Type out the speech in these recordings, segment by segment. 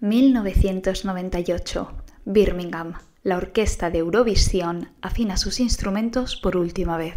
1998. Birmingham. La orquesta de Eurovisión afina sus instrumentos por última vez.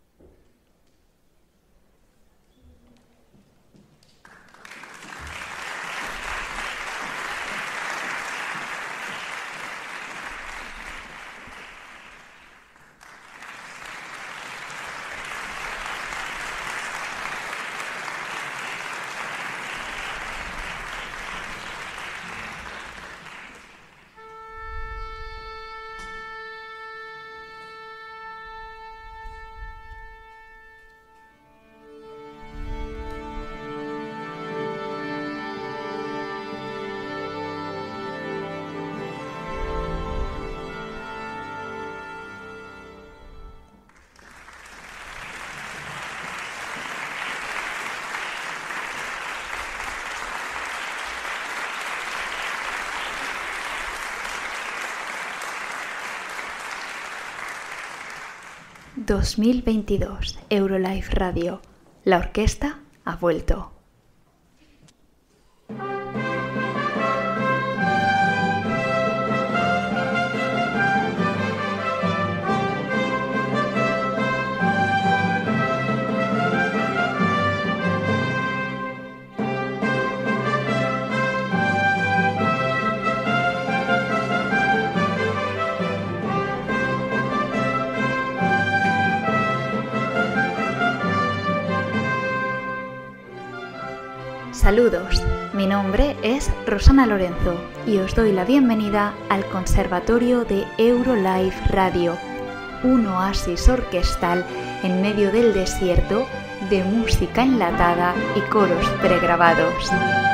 ...2022... Eurolife Radio. La orquesta ha vuelto. Saludos, mi nombre es Rosana Lorenzo y os doy la bienvenida al Conservatorio de Eurolife Radio, un oasis orquestal en medio del desierto de música enlatada y coros pregrabados.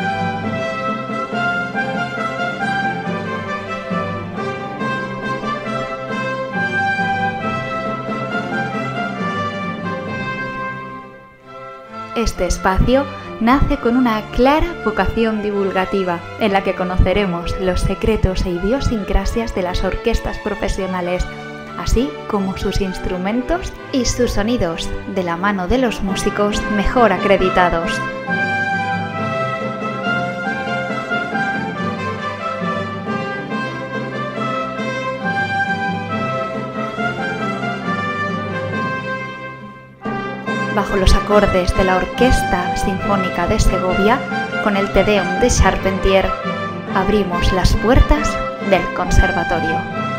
Este espacio nace con una clara vocación divulgativa, en la que conoceremos los secretos e idiosincrasias de las orquestas profesionales, así como sus instrumentos y sus sonidos, de la mano de los músicos mejor acreditados. Bajo los acordes de la Orquesta Sinfónica de Segovia, con el Te Deum de Charpentier, abrimos las puertas del conservatorio.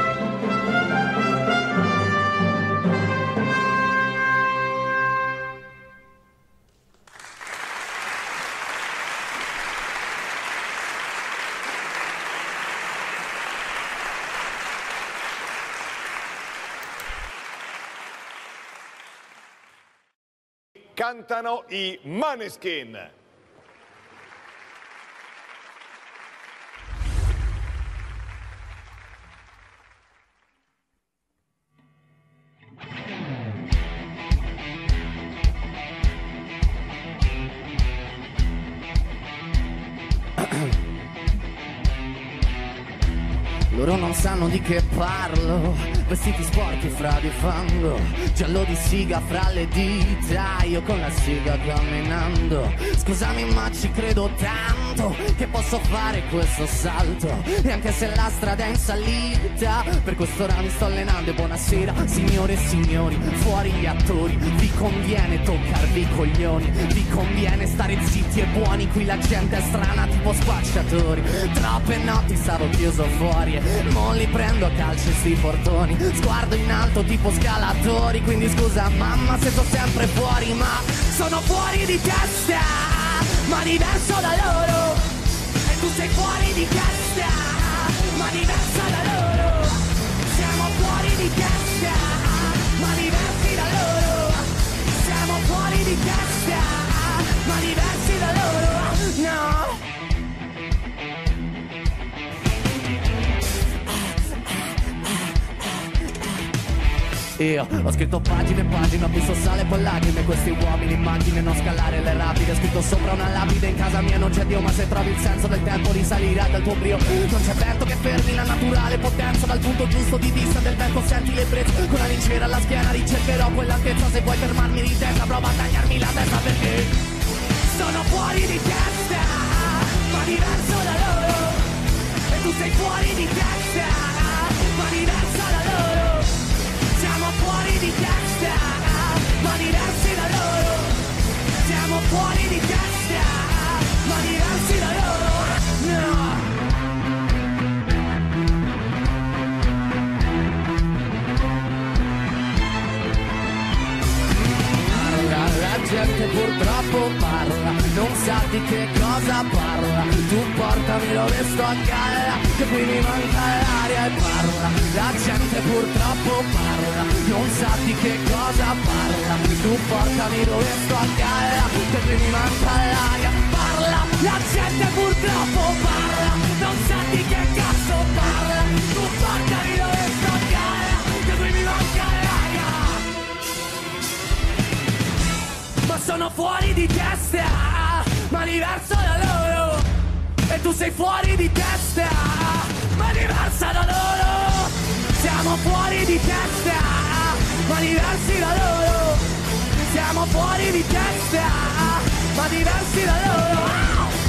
Cantano i Maneskin. Loro non sanno di che parlo, vestiti sporchi fra di fango, giallo di siga fra le dita, io con la siga camminando. Scusami ma ci credo tanto che posso fare questo salto, e anche se la strada è in salita, per quest'ora mi sto allenando. E buonasera signore e signori, fuori gli attori, vi conviene toccarvi i coglioni, vi conviene stare zitti e buoni, qui la gente è strana tipo spacciatori. Troppe notti stavo chiuso fuori e mo li prendo a calci sti portoni, sguardo in alto tipo scalatori, quindi scusa mamma se sto sempre fuori, ma sono fuori di testa, ma diverso da loro, e tu sei fuori di testa, ma diversa da loro, siamo fuori di testa, ma diversi da loro, siamo fuori di testa, ma diversi da loro, no. Io ho scritto pagine e pagine, ho visto sale e poi lacrime, questi uomini immagine non scalare le rapide, scritto sopra una lapide, in casa mia non c'è Dio, ma se trovi il senso del tempo risalirà dal tuo brio, non c'è vento che fermi la naturale potenza, dal punto giusto di vista del vento senti l'ebbrezza, con la lincera alla schiena ricercherò quell'altezza, se vuoi fermarmi di testa prova a tagliarmi la testa, perché sono fuori di testa, ma diverso da loro, troppo parla, non sa di che cosa parla. Tu portami dove sto a galla, che qui mi manca l'aria e parla. La gente purtroppo parla, non sa di che cosa parla. Tu portami dove sto a galla, che qui mi manca l'aria. Parla, la gente purtroppo parla, non sa di che cazzo parla. Tu portami dove sto a galla, che qui mi manca l'aria. Ma sono fuori di testa, ma diverso da loro. E tu sei fuori di testa, ma diversa da loro. Siamo fuori di testa, ma diversi da loro. Siamo fuori di testa, ma diversi da loro.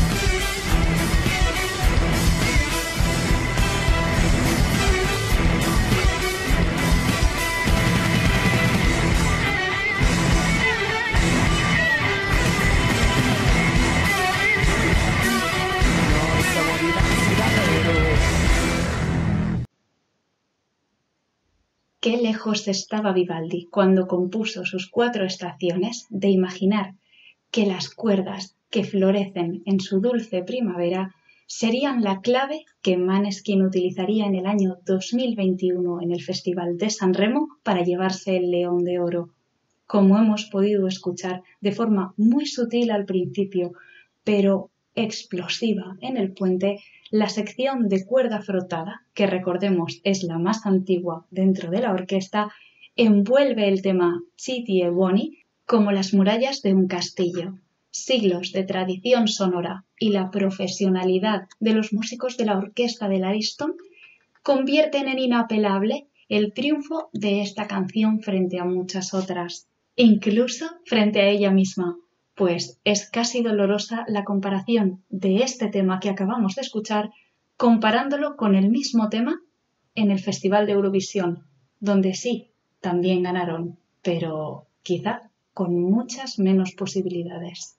Qué lejos estaba Vivaldi cuando compuso sus 4 estaciones de imaginar que las cuerdas que florecen en su dulce primavera serían la clave que Måneskin utilizaría en el año 2021 en el Festival de San Remo para llevarse el León de Oro. Como hemos podido escuchar de forma muy sutil al principio, pero explosiva en el puente, la sección de cuerda frotada, que recordemos es la más antigua dentro de la orquesta, envuelve el tema Chiti e Buoni como las murallas de un castillo. Siglos de tradición sonora y la profesionalidad de los músicos de la orquesta del Ariston convierten en inapelable el triunfo de esta canción frente a muchas otras, incluso frente a ella misma, pues es casi dolorosa la comparación de este tema que acabamos de escuchar comparándolo con el mismo tema en el Festival de Eurovisión, donde sí, también ganaron, pero quizá con muchas menos posibilidades.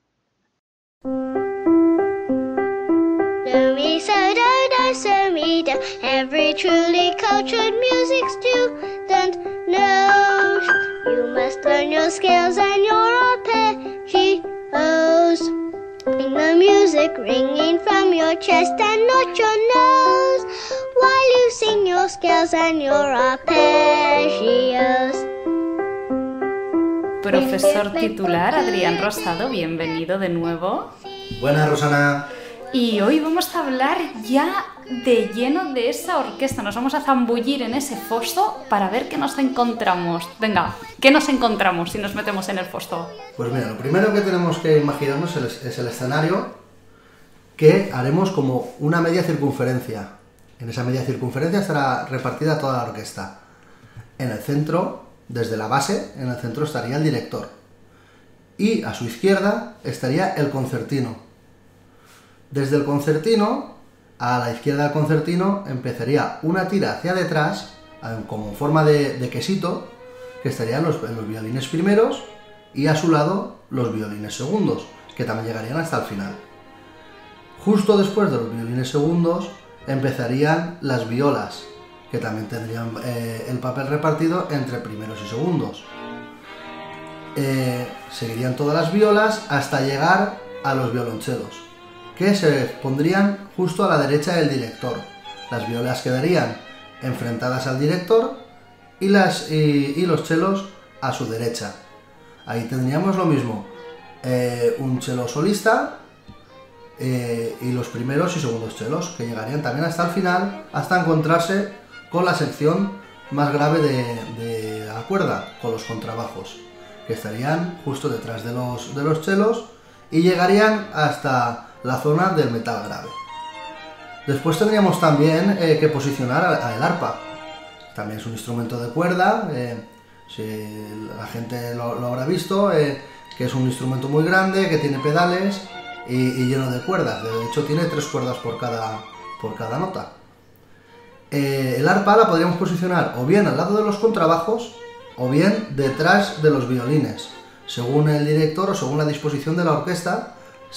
Every truly cultured music student knows you must learn your scales and your arpeggios. Bring the music ringing from your chest and not your nose, while you sing your scales and your arpeggios. Profesor titular Adrián Rosado, bienvenido de nuevo. Buenas, Rosana. Y hoy vamos a hablar ya de lleno de esa orquesta. Nos vamos a zambullir en ese foso para ver qué nos encontramos. Venga, ¿qué nos encontramos si nos metemos en el foso? Pues mira, lo primero que tenemos que imaginarnos es el escenario que haremos como una media circunferencia. En esa media circunferencia estará repartida toda la orquesta. En el centro, desde la base, en el centro estaría el director. Y a su izquierda estaría el concertino. Desde el concertino, a la izquierda del concertino, empezaría una tira hacia detrás, como en forma de quesito, que estarían los violines primeros y a su lado los violines segundos, que también llegarían hasta el final. Justo después de los violines segundos empezarían las violas, que también tendrían el papel repartido entre primeros y segundos. Seguirían todas las violas hasta llegar a los violonchelos, que se pondrían justo a la derecha del director. Las violas quedarían enfrentadas al director y los chelos a su derecha. Ahí tendríamos lo mismo, un chelo solista y los primeros y segundos chelos, que llegarían también hasta el final, hasta encontrarse con la sección más grave de la cuerda, con los contrabajos, que estarían justo detrás de los chelos y llegarían hasta la zona del metal grave. Después tendríamos también que posicionar al arpa. También es un instrumento de cuerda, si la gente lo habrá visto, que es un instrumento muy grande, que tiene pedales y lleno de cuerdas. De hecho tiene 3 cuerdas por cada nota. El arpa la podríamos posicionar o bien al lado de los contrabajos o bien detrás de los violines. Según el director o según la disposición de la orquesta,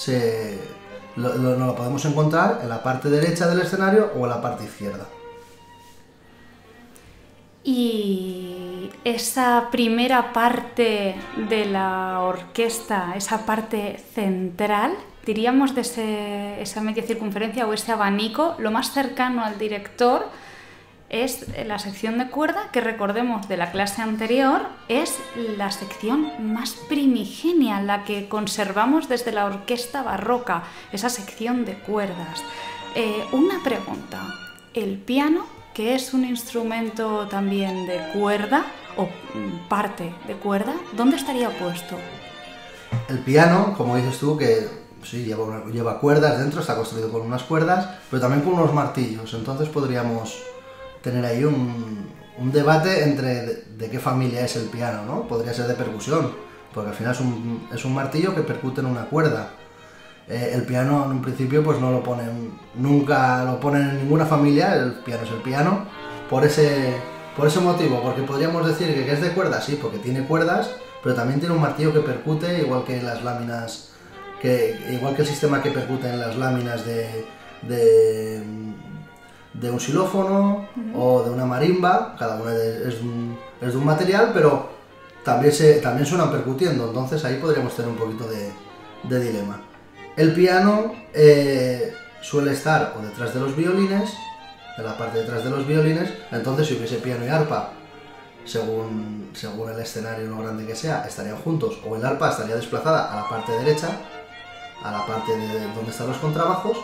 lo podemos encontrar en la parte derecha del escenario o en la parte izquierda. Y Y esa primera parte de la orquesta, esa parte central, diríamos de esa media circunferencia o ese abanico, lo más cercano al director es la sección de cuerda, que recordemos de la clase anterior, es la sección más primigenia, la que conservamos desde la orquesta barroca, esa sección de cuerdas. Una pregunta, ¿el piano, que es un instrumento también de cuerda o parte de cuerda, dónde estaría puesto? El piano, como dices tú, que sí, lleva cuerdas dentro, está construido con unas cuerdas, pero también con unos martillos, entonces podríamos tener ahí un debate entre de qué familia es el piano, ¿no? Podría ser de percusión, porque al final es un martillo que percute en una cuerda. El piano en un principio pues no lo ponen, nunca lo ponen en ninguna familia, el piano es el piano, por ese motivo, porque podríamos decir que es de cuerda, sí, porque tiene cuerdas, pero también tiene un martillo que percute, igual que las láminas, igual que el sistema que percute en las láminas de un xilófono o de una marimba, cada una es de un material, pero también suenan percutiendo, entonces ahí podríamos tener un poquito de dilema. El piano suele estar o detrás de los violines, en la parte de detrás de los violines, entonces si hubiese piano y arpa, según el escenario lo grande que sea, estarían juntos, o el arpa estaría desplazada a la parte derecha, a la parte de donde están los contrabajos.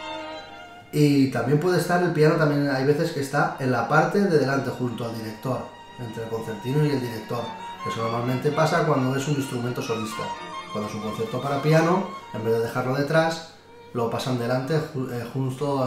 Y también puede estar el piano, también hay veces que está en la parte de delante junto al director, entre el concertino y el director. Eso normalmente pasa cuando es un instrumento solista. Cuando es un concierto para piano, en vez de dejarlo detrás, lo pasan delante junto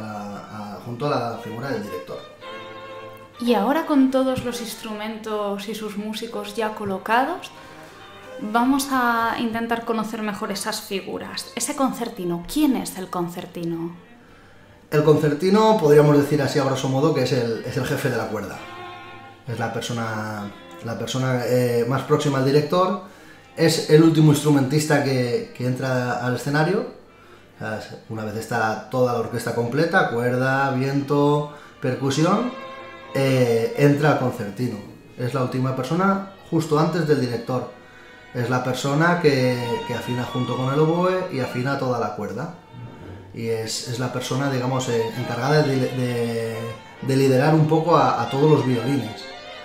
a la figura del director. Y ahora, con todos los instrumentos y sus músicos ya colocados, vamos a intentar conocer mejor esas figuras. Ese concertino, ¿quién es el concertino? El concertino, podríamos decir así a grosso modo, que es el jefe de la cuerda. Es la persona más próxima al director, es el último instrumentista que entra al escenario. Una vez está toda la orquesta completa, cuerda, viento, percusión, entra el concertino. Es la última persona justo antes del director. Es la persona que afina junto con el oboe y afina toda la cuerda. Y es la persona, digamos, encargada de liderar un poco a todos los violines.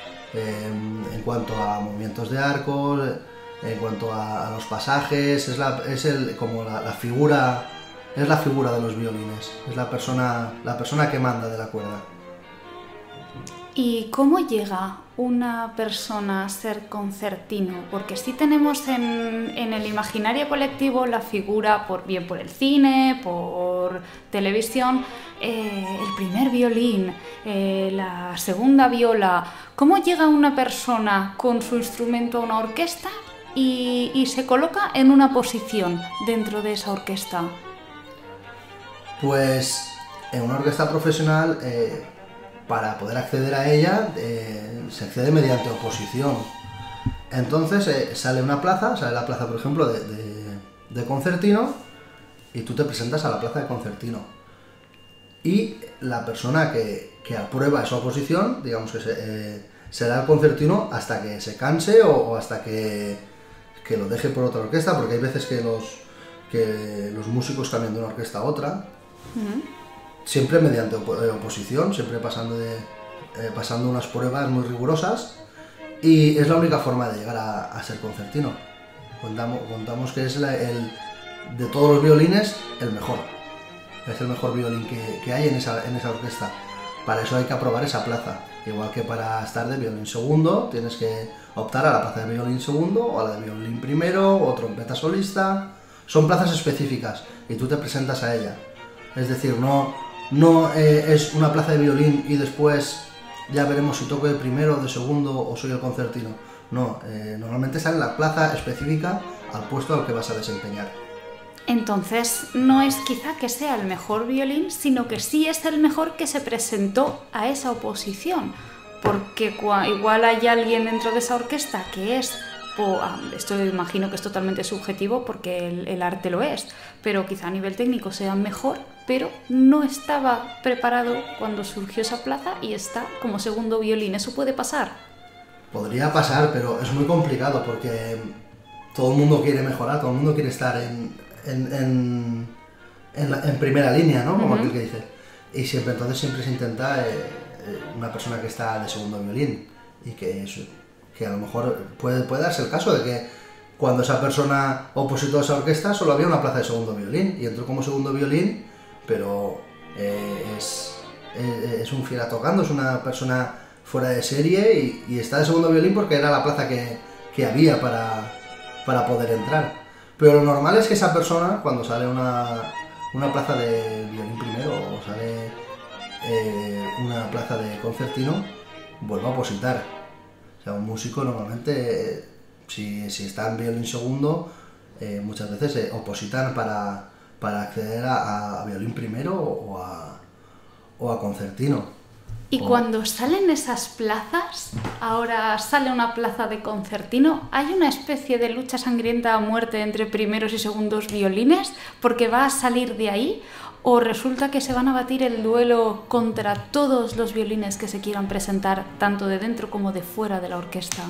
En cuanto a movimientos de arcos, en cuanto a los pasajes, es la figura de los violines, es la persona que manda de la cuerda. ¿Y cómo llega una persona a ser concertino? Porque sí tenemos en el imaginario colectivo la figura, bien por el cine, por televisión, el primer violín, la segunda viola. ¿Cómo llega una persona con su instrumento a una orquesta y se coloca en una posición dentro de esa orquesta? Pues en una orquesta profesional, para poder acceder a ella, se accede mediante oposición. Entonces sale la plaza, por ejemplo, de concertino, y tú te presentas a la plaza de concertino. Y la persona que aprueba esa oposición, digamos que será el concertino hasta que se canse o hasta que lo deje por otra orquesta, porque hay veces que los músicos cambian de una orquesta a otra. Siempre mediante oposición, siempre pasando unas pruebas muy rigurosas, y es la única forma de llegar a ser concertino. Contamos que es de todos los violines el mejor. Es el mejor violín que hay en esa orquesta. Para eso hay que aprobar esa plaza. Igual que para estar de violín segundo, tienes que optar a la plaza de violín segundo o a la de violín primero o trompeta solista. Son plazas específicas y tú te presentas a ella. Es decir, no es una plaza de violín y después ya veremos si toco de primero, de segundo o soy el concertino. No, normalmente sale la plaza específica al puesto al que vas a desempeñar. Entonces, no es quizá que sea el mejor violín, sino que sí es el mejor que se presentó a esa oposición. Porque igual hay alguien dentro de esa orquesta que es... Esto imagino que es totalmente subjetivo porque el arte lo es, pero quizá a nivel técnico sea mejor, pero no estaba preparado cuando surgió esa plaza y está como segundo violín. ¿Eso puede pasar? Podría pasar, pero es muy complicado porque todo el mundo quiere mejorar, todo el mundo quiere estar en primera línea, ¿no? Como aquel que dice. Y entonces siempre se intenta una persona que está de segundo violín y que a lo mejor puede darse el caso de que cuando esa persona opositó a esa orquesta solo había una plaza de segundo violín y entró como segundo violín, pero es un fiera tocando, es una persona fuera de serie y está de segundo violín porque era la plaza que había para poder entrar. Pero lo normal es que esa persona, cuando sale una plaza de violín primero o sale una plaza de concertino, vuelva a opositar. O sea, un músico normalmente, si está en violín segundo, muchas veces opositan para acceder a violín primero o a concertino. Y cuando salen esas plazas, ahora sale una plaza de concertino, ¿hay una especie de lucha sangrienta a muerte entre primeros y segundos violines porque va a salir de ahí? ¿O resulta que se van a batir el duelo contra todos los violines que se quieran presentar, tanto de dentro como de fuera de la orquesta?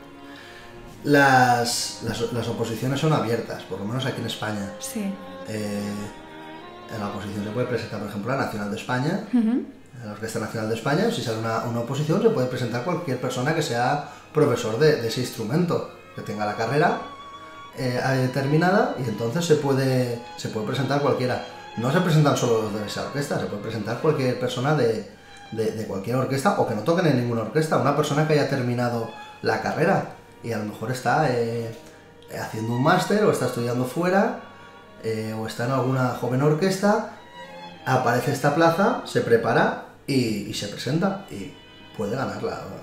Las oposiciones son abiertas, por lo menos aquí en España. Sí. En la oposición se puede presentar, por ejemplo, la Nacional de España. En la Orquesta Nacional de España, si sale una oposición, se puede presentar cualquier persona que sea profesor de ese instrumento, que tenga la carrera terminada, y entonces se puede presentar cualquiera. No se presentan solo los de esa orquesta, se puede presentar cualquier persona de cualquier orquesta, o que no toquen en ninguna orquesta, una persona que haya terminado la carrera y a lo mejor está haciendo un máster o está estudiando fuera o está en alguna joven orquesta. Aparece esta plaza, se prepara y se presenta y puede ganar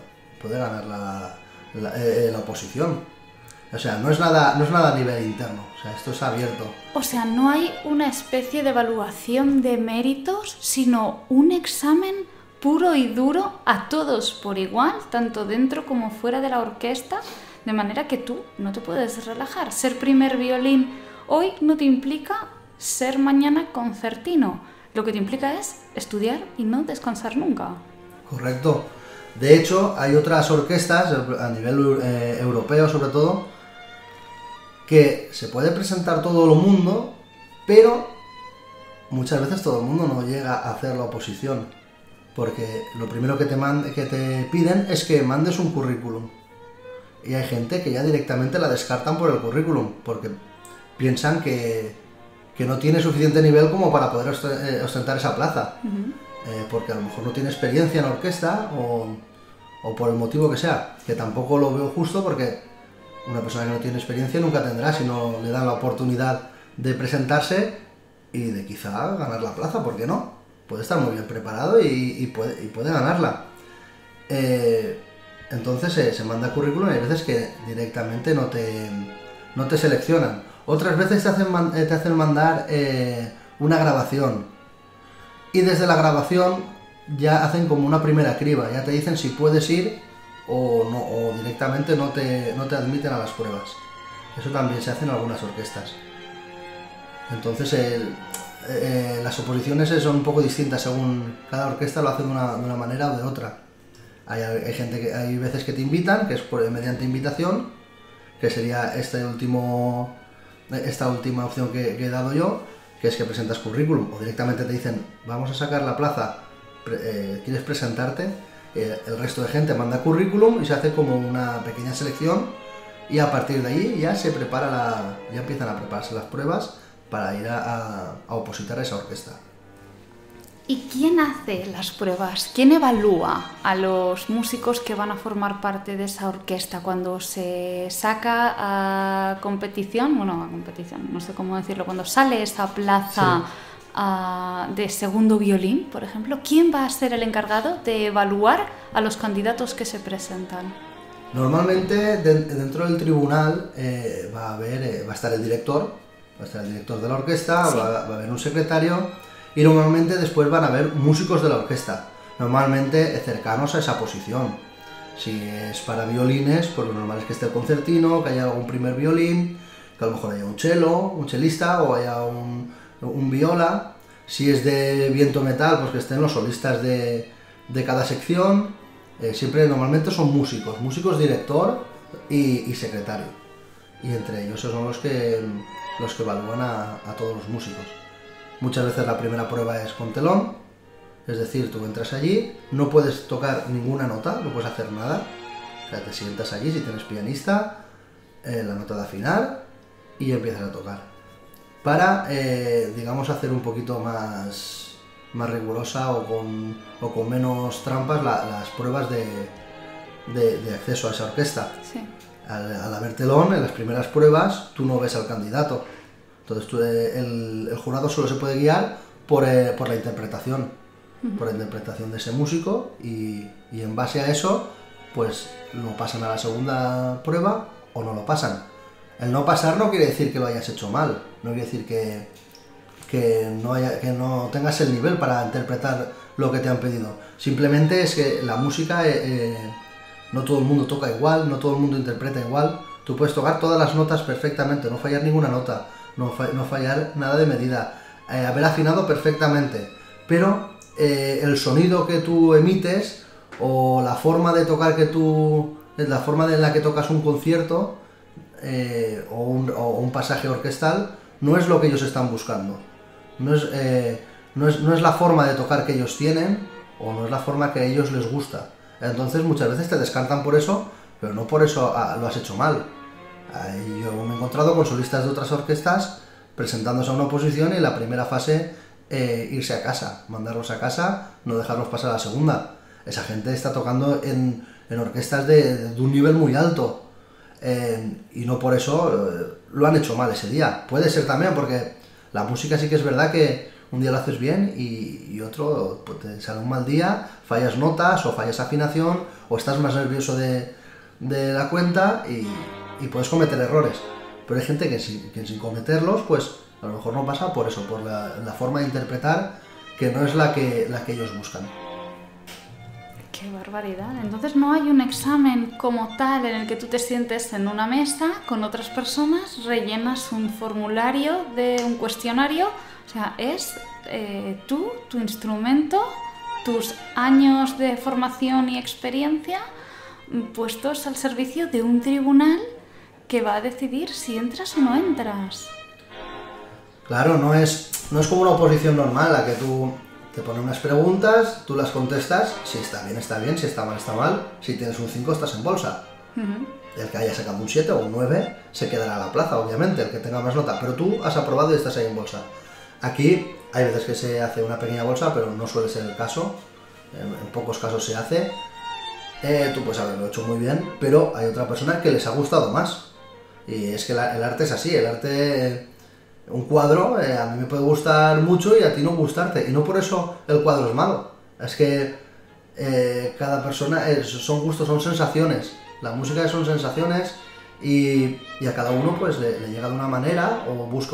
la oposición. O sea, no es nada a nivel interno, o sea, esto es abierto. O sea, no hay una especie de evaluación de méritos, sino un examen puro y duro a todos por igual, tanto dentro como fuera de la orquesta, de manera que tú no te puedes relajar. Ser primer violín hoy no te implica ser mañana concertino. Lo que te implica es estudiar y no descansar nunca. Correcto. De hecho, hay otras orquestas, a nivel europeo sobre todo, que se puede presentar todo el mundo, pero muchas veces todo el mundo no llega a hacer la oposición. Porque lo primero que te piden es que mandes un currículum. Y hay gente que ya directamente la descartan por el currículum, porque piensan que no tiene suficiente nivel como para poder ostentar esa plaza, porque a lo mejor no tiene experiencia en orquesta o por el motivo que sea, que tampoco lo veo justo porque una persona que no tiene experiencia nunca tendrá si no le dan la oportunidad de presentarse y de quizá ganar la plaza, ¿por qué no? Puede estar muy bien preparado y puede ganarla. Entonces se manda currículum y hay veces que directamente no te seleccionan. Otras veces te hacen mandar una grabación y desde la grabación ya hacen como una primera criba, ya te dicen si puedes ir o no, o directamente no te admiten a las pruebas. Eso también se hace en algunas orquestas. Entonces las oposiciones son un poco distintas según cada orquesta, lo hace de una manera o de otra. Hay veces que te invitan, que es mediante invitación, que sería esta última opción que he dado yo, que es que presentas currículum, o directamente te dicen vamos a sacar la plaza, ¿quieres presentarte? El resto de gente manda currículum y se hace como una pequeña selección y a partir de ahí ya ya empiezan a prepararse las pruebas para ir a opositar a esa orquesta. ¿Y quién hace las pruebas? ¿Quién evalúa a los músicos que van a formar parte de esa orquesta cuando se saca a competición? Bueno, a competición, no sé cómo decirlo. Cuando sale esa plaza de segundo violín, por ejemplo, ¿quién va a ser el encargado de evaluar a los candidatos que se presentan? Normalmente dentro del tribunal va a estar el director, de la orquesta, sí. va a haber un secretario. Y normalmente después van a haber músicos de la orquesta, normalmente cercanos a esa posición. Si es para violines, pues lo normal es que esté el concertino, que haya algún primer violín, que a lo mejor haya un cello, un chelista o haya un viola. Si es de viento metal, pues que estén los solistas de cada sección. siempre normalmente son músicos director y secretario. Y entre ellos son los que evalúan a todos los músicos. Muchas veces la primera prueba es con telón, es decir, tú entras allí, no puedes tocar ninguna nota, no puedes hacer nada. O sea, te sientas allí, si tienes pianista, la nota de afinar y empiezas a tocar. Para, digamos, hacer un poquito más rigurosa o con menos trampas las pruebas de acceso a esa orquesta. Sí. Al haber telón, en las primeras pruebas, tú no ves al candidato. Entonces el jurado solo se puede guiar por la interpretación, por la interpretación de ese músico y en base a eso, pues lo pasan a la segunda prueba o no lo pasan. El no pasar no quiere decir que lo hayas hecho mal, no quiere decir que no tengas el nivel para interpretar lo que te han pedido. Simplemente es que la música, no todo el mundo toca igual, no todo el mundo interpreta igual. Tú puedes tocar todas las notas perfectamente, no fallar ninguna nota, no fallar nada de medida, haber afinado perfectamente, pero el sonido que tú emites o la forma de tocar la forma en la que tocas un concierto o un pasaje orquestal no es lo que ellos están buscando, no es la forma de tocar que ellos tienen o no es la forma que a ellos les gusta. Entonces muchas veces te descartan por eso, pero no por eso lo has hecho mal. Yo me he encontrado con solistas de otras orquestas presentándose a una oposición y en la primera fase irse a casa, mandarlos a casa, no dejarlos pasar a la segunda. Esa gente está tocando en orquestas de un nivel muy alto y no por eso lo han hecho mal ese día. Puede ser también porque la música sí que es verdad que un día lo haces bien y otro pues, te sale un mal día, fallas notas o fallas afinación o estás más nervioso de la cuenta y puedes cometer errores. Pero hay gente que sin cometerlos, pues a lo mejor no pasa por eso, por la forma de interpretar que no es la que ellos buscan. ¡Qué barbaridad! Entonces no hay un examen como tal en el que tú te sientes en una mesa con otras personas, rellenas un formulario de un cuestionario, o sea, es tú, tu instrumento, tus años de formación y experiencia puestos al servicio de un tribunal que va a decidir si entras o no entras. Claro, no es como una oposición normal, la que tú te pones unas preguntas, tú las contestas, si está bien, si está mal, si tienes un 5 estás en bolsa. El que haya sacado un 7 o un 9 se quedará a la plaza, obviamente, el que tenga más nota, pero tú has aprobado y estás ahí en bolsa. Aquí hay veces que se hace una pequeña bolsa, pero no suele ser el caso, en pocos casos se hace. Tú puedes haberlo hecho muy bien, pero hay otra persona que les ha gustado más. Y es que el arte es así, el arte, un cuadro a mí me puede gustar mucho y a ti no gustarte, y no por eso el cuadro es malo, es que cada persona son gustos, son sensaciones, la música son sensaciones y a cada uno pues le llega de una manera o busca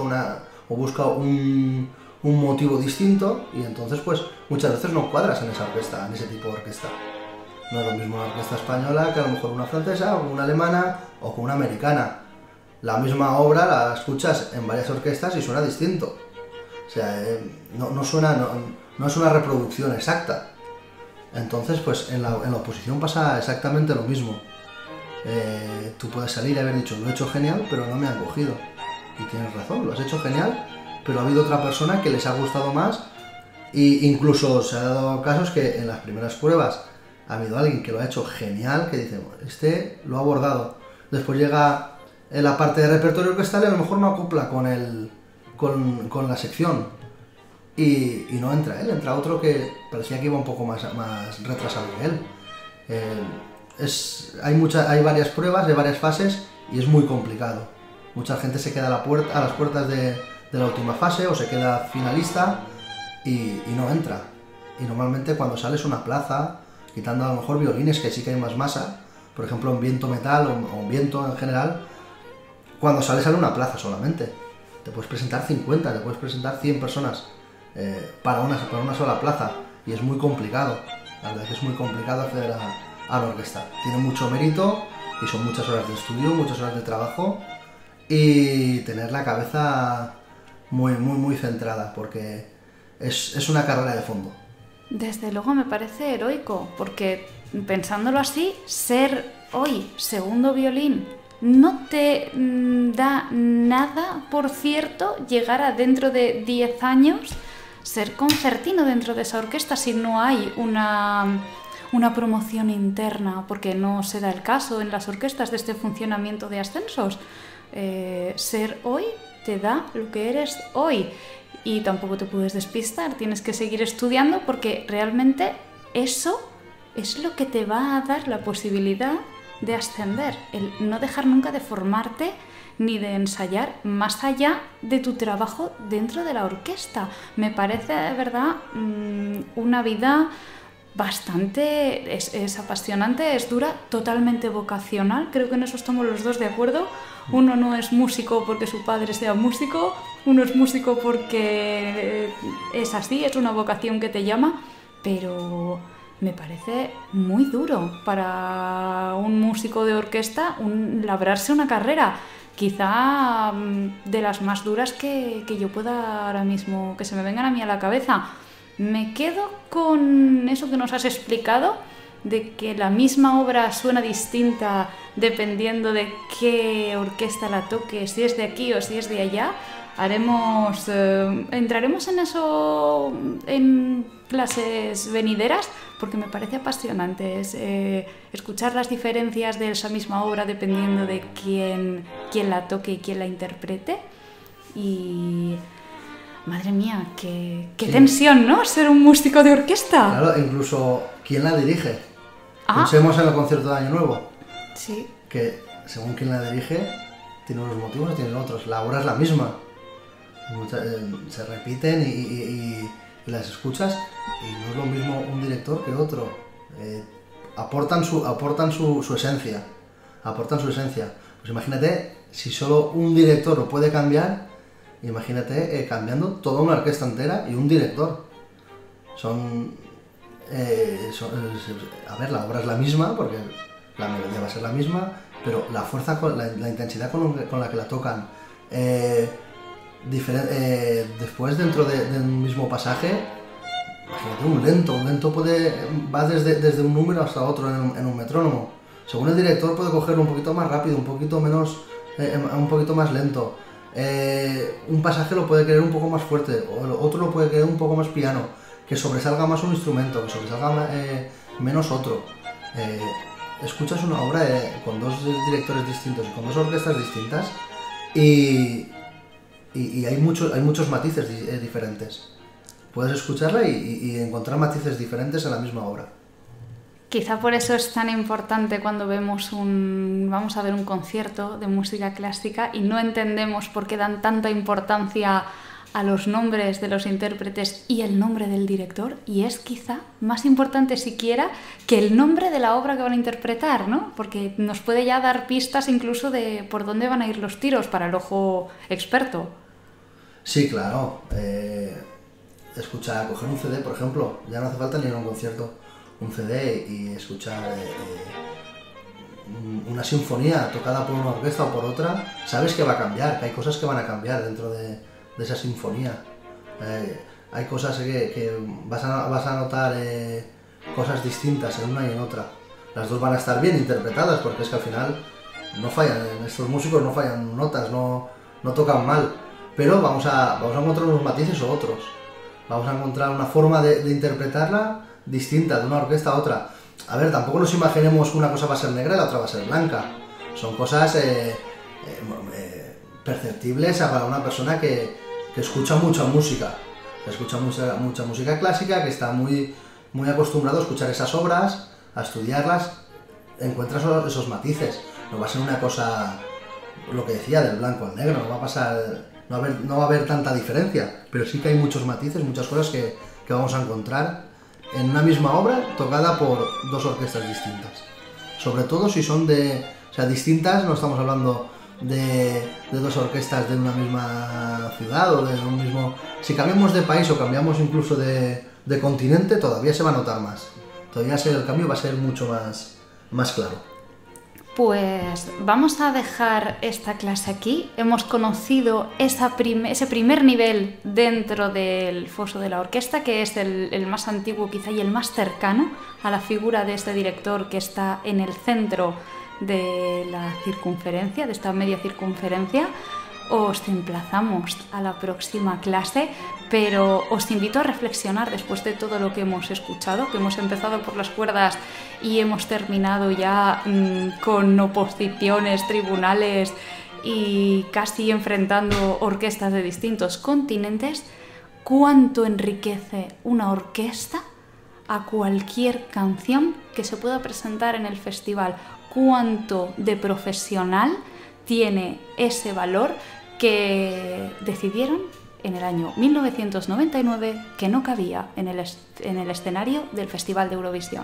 un motivo distinto y entonces pues muchas veces no cuadras en esa orquesta, en ese tipo de orquesta. No es lo mismo una orquesta española que a lo mejor una francesa o una alemana o con una americana. La misma obra la escuchas en varias orquestas y suena distinto. O sea, no es una reproducción exacta. Entonces, pues en la oposición pasa exactamente lo mismo. Tú puedes salir y haber dicho, lo he hecho genial, pero no me han cogido. Y tienes razón, lo has hecho genial, pero ha habido otra persona que les ha gustado más. E incluso se ha dado casos que en las primeras pruebas ha habido alguien que lo ha hecho genial, que dice, este lo ha abordado. Después llega en la parte de repertorio orquestal y a lo mejor no acopla con la sección y no entra él, entra otro que parecía que iba un poco más retrasado que él. Hay varias pruebas de varias fases y es muy complicado. Mucha gente se queda a las puertas de la última fase o se queda finalista y no entra. Y normalmente cuando sales una plaza, quitando a lo mejor violines que sí que hay más masa, por ejemplo en viento metal o en viento en general, cuando sales a una plaza solamente, te puedes presentar 50, te puedes presentar 100 personas para una sola plaza y es muy complicado, la verdad es que es muy complicado acceder a la orquesta. Tiene mucho mérito y son muchas horas de estudio, muchas horas de trabajo y tener la cabeza muy centrada porque es una carrera de fondo. Desde luego me parece heroico, porque pensándolo así, ser hoy segundo violín no te da nada, por cierto, llegar a dentro de 10 años ser concertino dentro de esa orquesta si no hay una promoción interna, porque no se da el caso en las orquestas de este funcionamiento de ascensos. Ser hoy te da lo que eres hoy y tampoco te puedes despistar, tienes que seguir estudiando porque realmente eso es lo que te va a dar la posibilidad de ascender, el no dejar nunca de formarte ni de ensayar más allá de tu trabajo dentro de la orquesta. Me parece de verdad una vida bastante, es apasionante, es dura, totalmente vocacional, creo que en eso estamos los dos de acuerdo. Uno no es músico porque su padre sea músico, uno es músico porque es así, es una vocación que te llama, pero me parece muy duro para un músico de orquesta labrarse una carrera, quizá de las más duras que yo pueda ahora mismo, que se me vengan a mí a la cabeza. Me quedo con eso que nos has explicado, de que la misma obra suena distinta dependiendo de qué orquesta la toque, si es de aquí o si es de allá. Entraremos en eso en clases venideras, porque me parece apasionante escuchar las diferencias de esa misma obra dependiendo de quién la toque y quién la interprete. Y madre mía, qué tensión, ¿no? Ser un músico de orquesta. Claro, incluso quién la dirige. Pensemos en el concierto de Año Nuevo. Sí. Que según quién la dirige, tiene unos motivos, tiene otros. La obra es la misma. Se repiten y las escuchas y no es lo mismo un director que otro. Aportan su esencia. Pues imagínate, si solo un director lo puede cambiar, imagínate cambiando toda una orquesta entera y un director. A ver, la obra es la misma porque la melodía va a ser la misma, pero la fuerza, la intensidad con la que la tocan, después dentro de un mismo pasaje, imagínate un lento va desde un número hasta otro en un metrónomo. Según el director puede cogerlo un poquito más rápido, un poquito más lento. Un pasaje lo puede querer un poco más fuerte, o el otro lo puede querer un poco más piano, que sobresalga más un instrumento, que sobresalga menos otro. Escuchas una obra con dos directores distintos y con dos orquestas distintas y hay muchos matices diferentes. Puedes escucharla y encontrar matices diferentes en la misma obra. Quizá por eso es tan importante cuando vamos a ver un concierto de música clásica y no entendemos por qué dan tanta importancia a los nombres de los intérpretes y el nombre del director, y es quizá más importante siquiera que el nombre de la obra que van a interpretar, ¿no? Porque nos puede ya dar pistas incluso de por dónde van a ir los tiros para el ojo experto. Sí, claro. Coger un CD, por ejemplo, ya no hace falta ni ir a un concierto. Un CD y escuchar una sinfonía tocada por una orquesta o por otra, sabes que va a cambiar, que hay cosas que van a cambiar dentro de esa sinfonía. Hay cosas que vas a notar cosas distintas en una y en otra. Las dos van a estar bien interpretadas, porque es que al final no fallan, estos músicos no fallan notas, no tocan mal, pero vamos a encontrar unos matices o otros. Vamos a encontrar una forma de interpretarla distinta de una orquesta a otra. A ver, tampoco nos imaginemos que una cosa va a ser negra y la otra va a ser blanca. Son cosas perceptibles para una persona que escucha mucha música, mucha música clásica, que está muy acostumbrado a escuchar esas obras, a estudiarlas. Encuentras esos matices. No va a ser una cosa, lo que decía, del blanco al negro. No va a pasar, no va a haber tanta diferencia, pero sí que hay muchos matices, muchas cosas que vamos a encontrar en una misma obra tocada por dos orquestas distintas. Sobre todo si son distintas, no estamos hablando de dos orquestas de una misma ciudad o de un mismo... Si cambiamos de país o cambiamos incluso de continente, todavía se va a notar más. Todavía el cambio va a ser mucho más claro. Pues vamos a dejar esta clase aquí. Hemos conocido ese primer nivel dentro del foso de la orquesta, que es el más antiguo quizá y el más cercano a la figura de este director que está en el centro de la circunferencia, de esta media circunferencia. Os emplazamos a la próxima clase, pero os invito a reflexionar después de todo lo que hemos escuchado, que hemos empezado por las cuerdas y hemos terminado ya con oposiciones, tribunales y casi enfrentando orquestas de distintos continentes. ¿Cuánto enriquece una orquesta a cualquier canción que se pueda presentar en el festival? ¿Cuánto de profesional tiene ese valor que decidieron en el año 1999 que no cabía en el escenario del Festival de Eurovisión?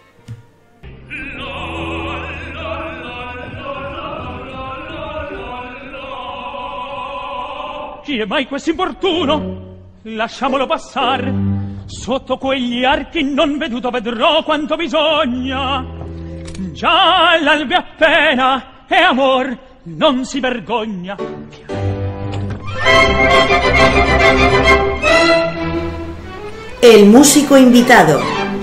Chi è mai questo importuno? Lasciamolo passar. Sotto quegli archi non veduto vedrò quanto bisogna. Già l'albe appena è amor, non si vergogna. El músico invitado.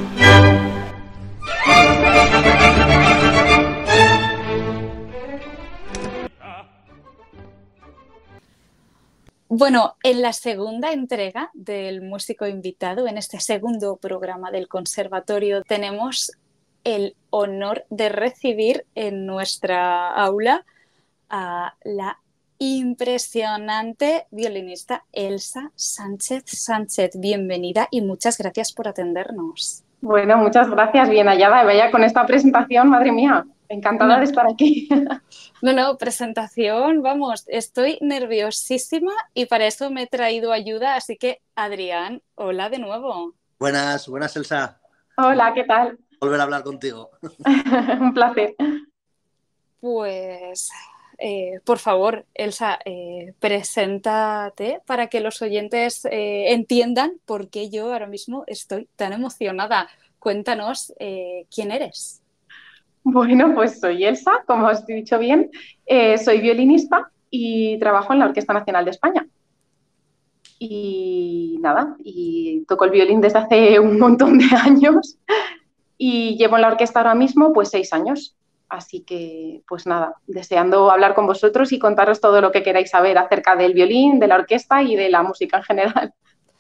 Bueno, en la segunda entrega del músico invitado, en este segundo programa del Conservatorio, tenemos el honor de recibir en nuestra aula a la impresionante violinista Elsa Sánchez Sánchez. Bienvenida y muchas gracias por atendernos. Bueno, muchas gracias, bien hallada. Vaya con esta presentación, madre mía, encantada de estar aquí. No, presentación, vamos, estoy nerviosísima y para eso me he traído ayuda, así que Adrián, hola de nuevo. Buenas, Elsa. Hola, ¿qué tal? Volver a hablar contigo. Un placer. Pues, por favor, Elsa, preséntate para que los oyentes entiendan por qué yo ahora mismo estoy tan emocionada. Cuéntanos quién eres. Bueno, pues soy Elsa, como os he dicho bien, soy violinista y trabajo en la Orquesta Nacional de España. Y nada, y toco el violín desde hace un montón de años y llevo en la orquesta ahora mismo pues 6 años. Así que, pues nada, deseando hablar con vosotros y contaros todo lo que queráis saber acerca del violín, de la orquesta y de la música en general.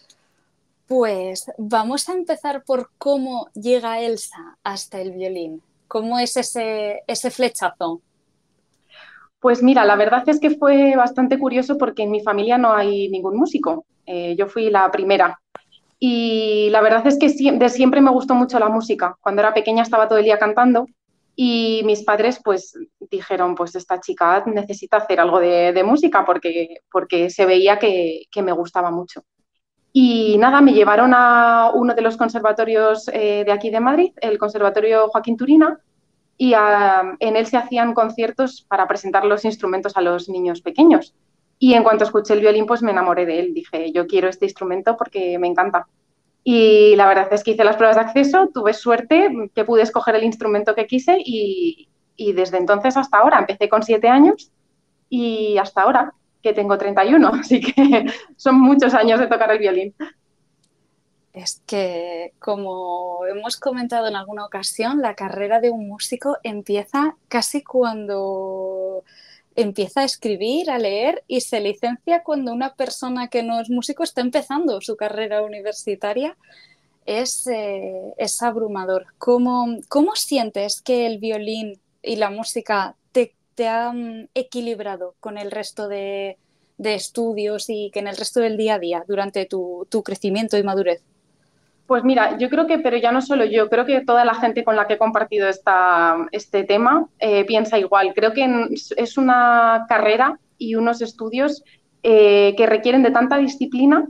Pues vamos a empezar por cómo llega Elsa hasta el violín. ¿Cómo es ese flechazo? Pues mira, la verdad es que fue bastante curioso porque en mi familia no hay ningún músico. Yo fui la primera. Y la verdad es que de siempre me gustó mucho la música. Cuando era pequeña estaba todo el día cantando y mis padres pues dijeron, pues esta chica necesita hacer algo de música porque se veía que me gustaba mucho. Y nada, me llevaron a uno de los conservatorios de aquí de Madrid, el Conservatorio Joaquín Turina, y en él se hacían conciertos para presentar los instrumentos a los niños pequeños. Y en cuanto escuché el violín, pues me enamoré de él. Dije, yo quiero este instrumento porque me encanta. Y la verdad es que hice las pruebas de acceso, tuve suerte que pude escoger el instrumento que quise y desde entonces hasta ahora, empecé con 7 años y hasta ahora, que tengo 31, así que son muchos años de tocar el violín. Es que, como hemos comentado en alguna ocasión, la carrera de un músico empieza casi cuando empieza a escribir, a leer y se licencia cuando una persona que no es músico está empezando su carrera universitaria. Es abrumador. ¿Cómo sientes que el violín y la música te han equilibrado con el resto de estudios y que en el resto del día a día durante tu crecimiento y madurez? Pues mira, yo creo que, pero ya no solo yo, creo que toda la gente con la que he compartido este tema piensa igual. Creo que es una carrera y unos estudios que requieren de tanta disciplina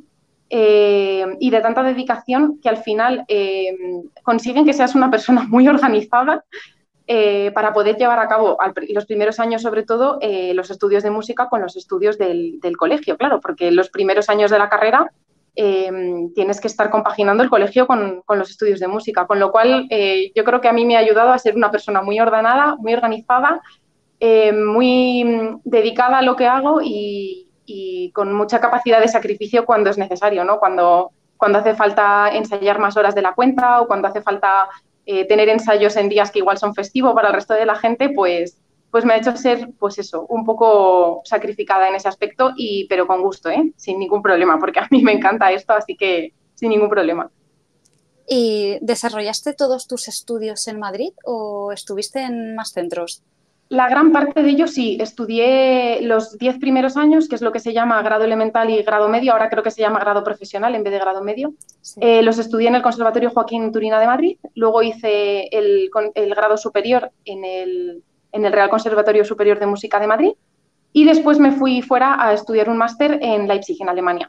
y de tanta dedicación que al final consiguen que seas una persona muy organizada para poder llevar a cabo los primeros años, sobre todo, los estudios de música con los estudios del colegio, claro, porque los primeros años de la carrera tienes que estar compaginando el colegio con los estudios de música, con lo cual yo creo que a mí me ha ayudado a ser una persona muy ordenada, muy organizada, muy dedicada a lo que hago y con mucha capacidad de sacrificio cuando es necesario, ¿no? Cuando hace falta ensayar más horas de la cuenta o cuando hace falta tener ensayos en días que igual son festivos para el resto de la gente, pues me ha hecho ser, pues eso, un poco sacrificada en ese aspecto, pero con gusto, sin ningún problema, porque a mí me encanta esto, así que sin ningún problema. ¿Y desarrollaste todos tus estudios en Madrid o estuviste en más centros? La gran parte de ellos sí, estudié los 10 primeros años, que es lo que se llama grado elemental y grado medio, ahora creo que se llama grado profesional en vez de grado medio. Sí. Los estudié en el Conservatorio Joaquín Turina de Madrid, luego hice el grado superior en el Real Conservatorio Superior de Música de Madrid y después me fui fuera a estudiar un máster en Leipzig, en Alemania.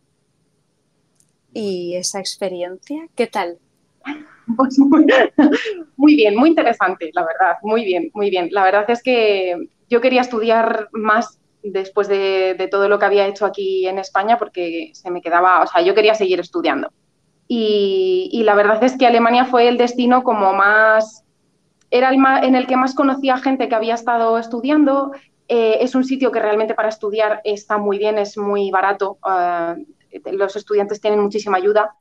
¿Y esa experiencia qué tal? Pues muy bien, muy interesante, la verdad, muy bien, muy bien. La verdad es que yo quería estudiar más después de todo lo que había hecho aquí en España porque se me quedaba, o sea, yo quería seguir estudiando. Y la verdad es que Alemania fue el destino como más, era en el que más conocía gente que había estado estudiando. Es un sitio que realmente para estudiar está muy bien, es muy barato. Los estudiantes tienen muchísima ayuda.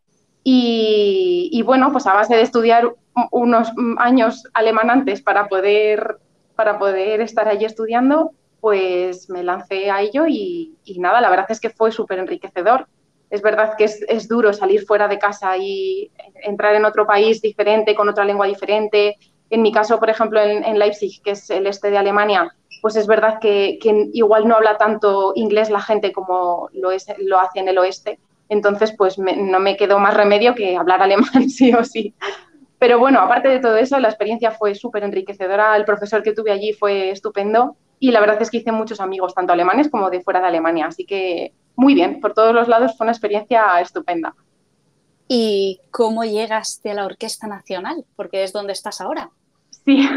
Y bueno, pues a base de estudiar unos años alemán antes para poder estar allí estudiando, pues me lancé a ello y nada, la verdad es que fue súper enriquecedor. Es verdad que es duro salir fuera de casa y entrar en otro país diferente, con otra lengua diferente. En mi caso, por ejemplo, en Leipzig, que es el este de Alemania, pues es verdad que igual no habla tanto inglés la gente como lo hace en el oeste. Entonces, pues no me quedó más remedio que hablar alemán sí o sí. Pero bueno, aparte de todo eso, la experiencia fue súper enriquecedora. El profesor que tuve allí fue estupendo y la verdad es que hice muchos amigos, tanto alemanes como de fuera de Alemania. Así que muy bien, por todos los lados fue una experiencia estupenda. ¿Y cómo llegaste a la Orquesta Nacional? Porque es donde estás ahora. Sí,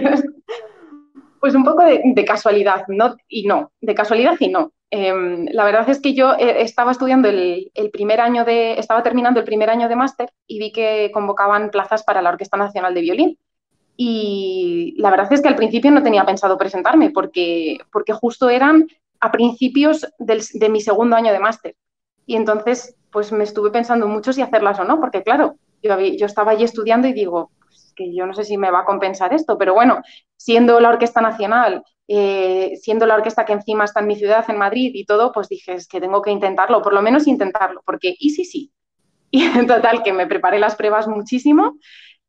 pues un poco de casualidad, ¿no? Y no, de casualidad y no. La verdad es que yo estaba estudiando estaba terminando el primer año de máster y vi que convocaban plazas para la Orquesta Nacional de Violín. Y la verdad es que al principio no tenía pensado presentarme porque justo eran a principios de mi segundo año de máster. Y entonces, pues me estuve pensando mucho si hacerlas o no, porque claro, yo estaba allí estudiando y digo, pues que yo no sé si me va a compensar esto, pero bueno, siendo la Orquesta Nacional, siendo la orquesta que encima está en mi ciudad, en Madrid y todo, pues dije, es que tengo que intentarlo, por lo menos intentarlo, porque y sí. Y en total, que me preparé las pruebas muchísimo.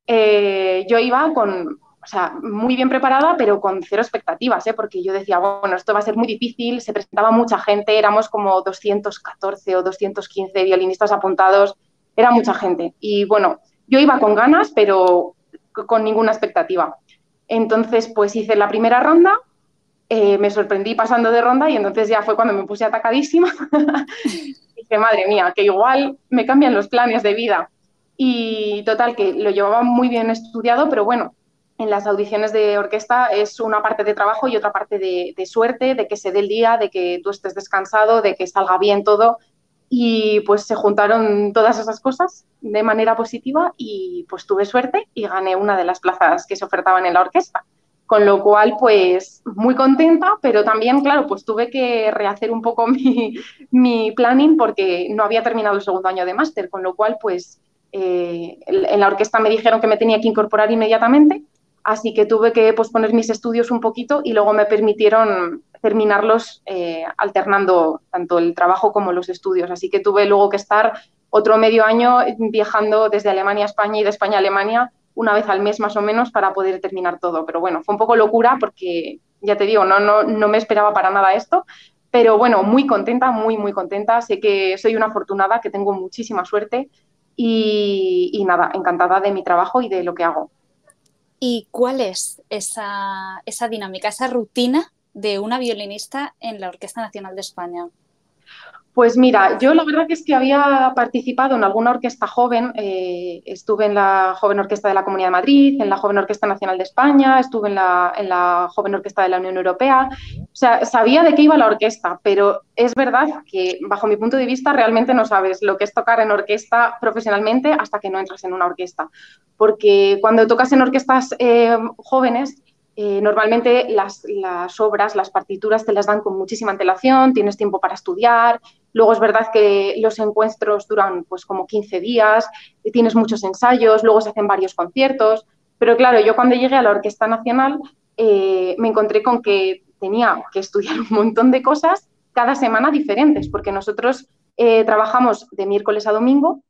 Yo iba muy bien preparada, pero con cero expectativas, porque yo decía, bueno, esto va a ser muy difícil, se presentaba mucha gente, éramos como 214 o 215 violinistas apuntados, era mucha gente. Y bueno, yo iba con ganas, pero con ninguna expectativa. Entonces, pues hice la primera ronda, me sorprendí pasando de ronda y entonces ya fue cuando me puse atacadísima. Dije, madre mía, que igual me cambian los planes de vida. Y total, que lo llevaba muy bien estudiado, pero bueno, en las audiciones de orquesta es una parte de trabajo y otra parte de suerte, de que se dé el día, de que tú estés descansado, de que salga bien todo. Y pues se juntaron todas esas cosas de manera positiva y pues tuve suerte y gané una de las plazas que se ofertaban en la orquesta. Con lo cual, pues muy contenta, pero también, claro, pues tuve que rehacer un poco mi planning porque no había terminado el segundo año de máster, con lo cual, pues en la orquesta me dijeron que me tenía que incorporar inmediatamente, así que tuve que posponer mis estudios un poquito y luego me permitieron terminarlos alternando tanto el trabajo como los estudios, así que tuve luego que estar otro medio año viajando desde Alemania a España y de España a Alemania una vez al mes más o menos para poder terminar todo, pero bueno, fue un poco locura porque, ya te digo, no me esperaba para nada esto, pero bueno, muy contenta, muy contenta, sé que soy una afortunada, que tengo muchísima suerte y nada, encantada de mi trabajo y de lo que hago. ¿Y cuál es esa dinámica, esa rutina de una violinista en la Orquesta Nacional de España? Pues mira, yo la verdad que es que había participado en alguna orquesta joven, estuve en la Joven Orquesta de la Comunidad de Madrid, en la Joven Orquesta Nacional de España, estuve en la Joven Orquesta de la Unión Europea, o sea, sabía de qué iba la orquesta, pero es verdad que bajo mi punto de vista realmente no sabes lo que es tocar en orquesta profesionalmente hasta que no entras en una orquesta, porque cuando tocas en orquestas jóvenes, normalmente las obras, las partituras te las dan con muchísima antelación, tienes tiempo para estudiar. Luego es verdad que los encuentros duran pues como 15 días, tienes muchos ensayos, luego se hacen varios conciertos. Pero claro, yo cuando llegué a la Orquesta Nacional me encontré con que tenía que estudiar un montón de cosas cada semana diferentes, porque nosotros trabajamos de miércoles a domingo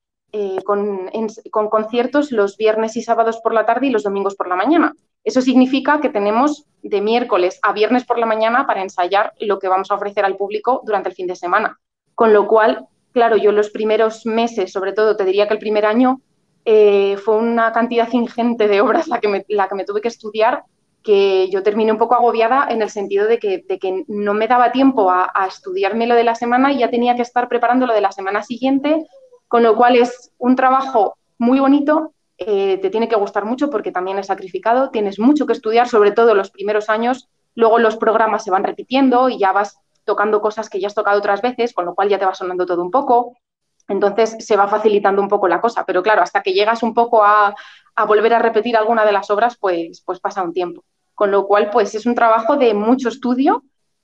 con conciertos los viernes y sábados por la tarde y los domingos por la mañana. Eso significa que tenemos de miércoles a viernes por la mañana para ensayar lo que vamos a ofrecer al público durante el fin de semana. Con lo cual, claro, yo los primeros meses, sobre todo, te diría que el primer año, fue una cantidad ingente de obras la que me tuve que estudiar, que yo terminé un poco agobiada en el sentido de que no me daba tiempo a estudiarme lo de la semana y ya tenía que estar preparando lo de la semana siguiente, con lo cual es un trabajo muy bonito, te tiene que gustar mucho porque también es sacrificado, tienes mucho que estudiar, sobre todo los primeros años, luego los programas se van repitiendo y ya vas tocando cosas que ya has tocado otras veces, con lo cual ya te va sonando todo un poco, entonces se va facilitando un poco la cosa, pero claro, hasta que llegas un poco a volver a repetir alguna de las obras, pues pasa un tiempo, con lo cual pues es un trabajo de mucho estudio,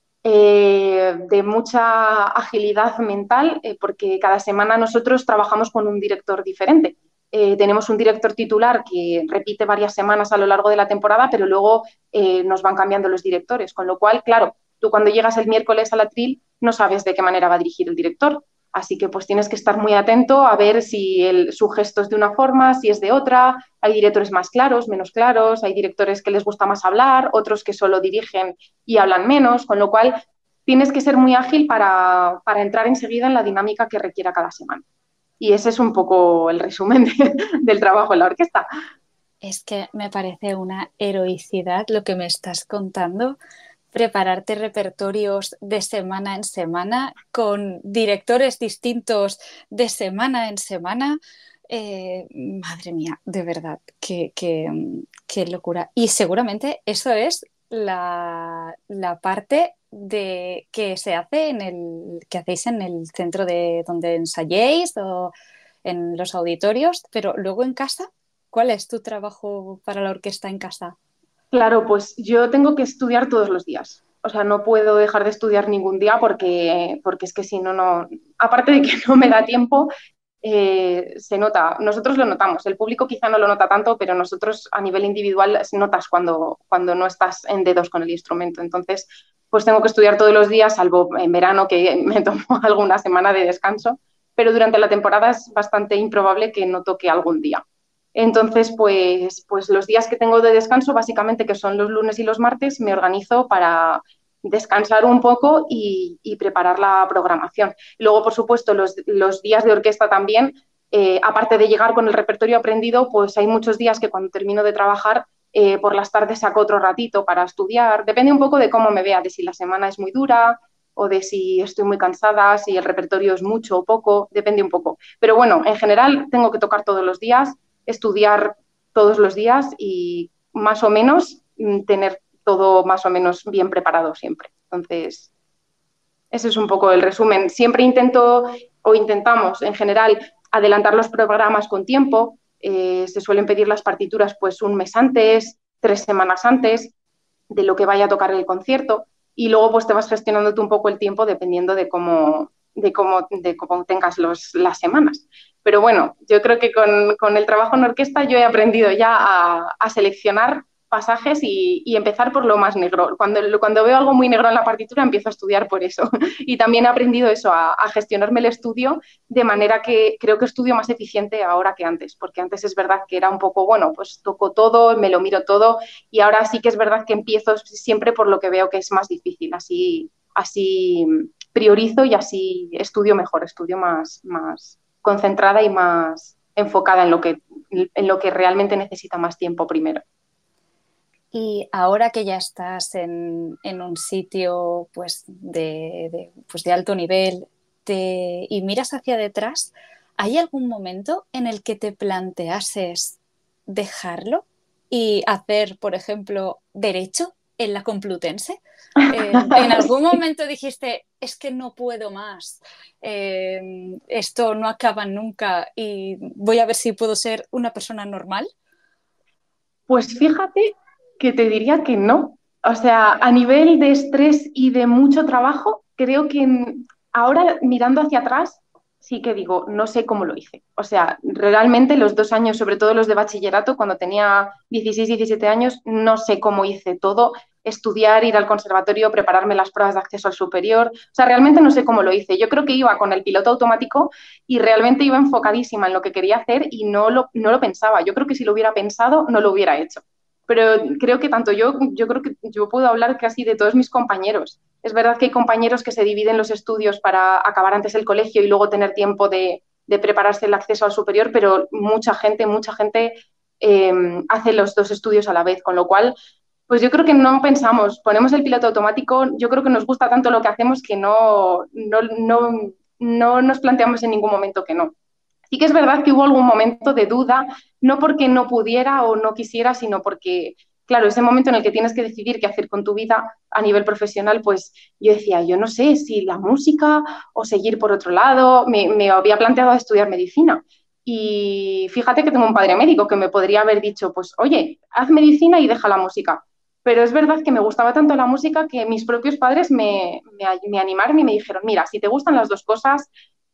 de mucha agilidad mental, porque cada semana nosotros trabajamos con un director diferente. Tenemos un director titular que repite varias semanas a lo largo de la temporada, pero luego nos van cambiando los directores, con lo cual, claro, tú cuando llegas el miércoles al atril no sabes de qué manera va a dirigir el director, así que pues tienes que estar muy atento a ver si su gesto es de una forma, si es de otra. Hay directores más claros, menos claros, hay directores que les gusta más hablar, otros que solo dirigen y hablan menos, con lo cual tienes que ser muy ágil para entrar enseguida en la dinámica que requiera cada semana. Y ese es un poco el resumen del trabajo en la orquesta. Es que me parece una heroicidad lo que me estás contando, prepararte repertorios de semana en semana con directores distintos de semana en semana. Madre mía, de verdad, qué locura. Y seguramente eso es la parte de que se hace que hacéis en el centro de donde ensayéis o en los auditorios, pero luego en casa, ¿cuál es tu trabajo para la orquesta en casa? Claro, pues yo tengo que estudiar todos los días. O sea, no puedo dejar de estudiar ningún día porque es que si no, no. Aparte de que no me da tiempo, se nota. Nosotros lo notamos. El público quizá no lo nota tanto, pero nosotros a nivel individual notas cuando no estás en dedos con el instrumento. Entonces, pues tengo que estudiar todos los días, salvo en verano que me tomo alguna semana de descanso. Pero durante la temporada es bastante improbable que no toque algún día. Entonces, pues los días que tengo de descanso, básicamente que son los lunes y los martes, me organizo para descansar un poco y preparar la programación. Luego, por supuesto, los días de orquesta también, aparte de llegar con el repertorio aprendido, pues hay muchos días que cuando termino de trabajar, por las tardes saco otro ratito para estudiar. Depende un poco de cómo me vea, de si la semana es muy dura o de si estoy muy cansada, si el repertorio es mucho o poco, depende un poco. Pero bueno, en general tengo que tocar todos los días, estudiar todos los días y más o menos tener todo más o menos bien preparado siempre. Entonces, ese es un poco el resumen. Siempre intento o intentamos en general adelantar los programas con tiempo. Se suelen pedir las partituras pues un mes antes, 3 semanas antes de lo que vaya a tocar el concierto y luego pues te vas gestionando tú un poco el tiempo dependiendo de cómo tengas las semanas. Pero bueno, yo creo que con el trabajo en orquesta yo he aprendido ya a seleccionar pasajes y empezar por lo más negro. Cuando veo algo muy negro en la partitura empiezo a estudiar por eso. Y también he aprendido eso, a gestionarme el estudio de manera que creo que estudio más eficiente ahora que antes, porque antes es verdad que era un poco, bueno, pues toco todo, me lo miro todo y ahora sí que es verdad que empiezo siempre por lo que veo que es más difícil, así priorizo y así estudio mejor, estudio más concentrada y más enfocada en lo que realmente necesita más tiempo primero. Y ahora que ya estás en un sitio pues de alto nivel, y miras hacia detrás, ¿hay algún momento en el que te planteases dejarlo y hacer, por ejemplo, derecho en la Complutense? ¿En algún momento dijiste, es que no puedo más, esto no acaba nunca y voy a ver si puedo ser una persona normal? Pues fíjate que te diría que no. O sea, a nivel de estrés y de mucho trabajo, creo que ahora mirando hacia atrás, sí que digo, no sé cómo lo hice. O sea, realmente los 2 años, sobre todo los de bachillerato, cuando tenía 16, 17 años, no sé cómo hice todo. Estudiar, ir al conservatorio, prepararme las pruebas de acceso al superior. O sea, realmente no sé cómo lo hice. Yo creo que iba con el piloto automático y realmente iba enfocadísima en lo que quería hacer y no lo pensaba. Yo creo que si lo hubiera pensado, no lo hubiera hecho. Pero creo que tanto yo creo que yo puedo hablar casi de todos mis compañeros. Es verdad que hay compañeros que se dividen los estudios para acabar antes el colegio y luego tener tiempo de prepararse el acceso al superior, pero mucha gente hace los dos estudios a la vez, con lo cual, pues yo creo que no pensamos, ponemos el piloto automático, yo creo que nos gusta tanto lo que hacemos que no nos planteamos en ningún momento que no. Sí que es verdad que hubo algún momento de duda, no porque no pudiera o no quisiera, sino porque, claro, ese momento en el que tienes que decidir qué hacer con tu vida a nivel profesional, pues yo decía, yo no sé si la música o seguir por otro lado, me había planteado estudiar medicina. Y fíjate que tengo un padre médico que me podría haber dicho, pues oye, haz medicina y deja la música. Pero es verdad que me gustaba tanto la música que mis propios padres me animaron y me dijeron, mira, si te gustan las dos cosas,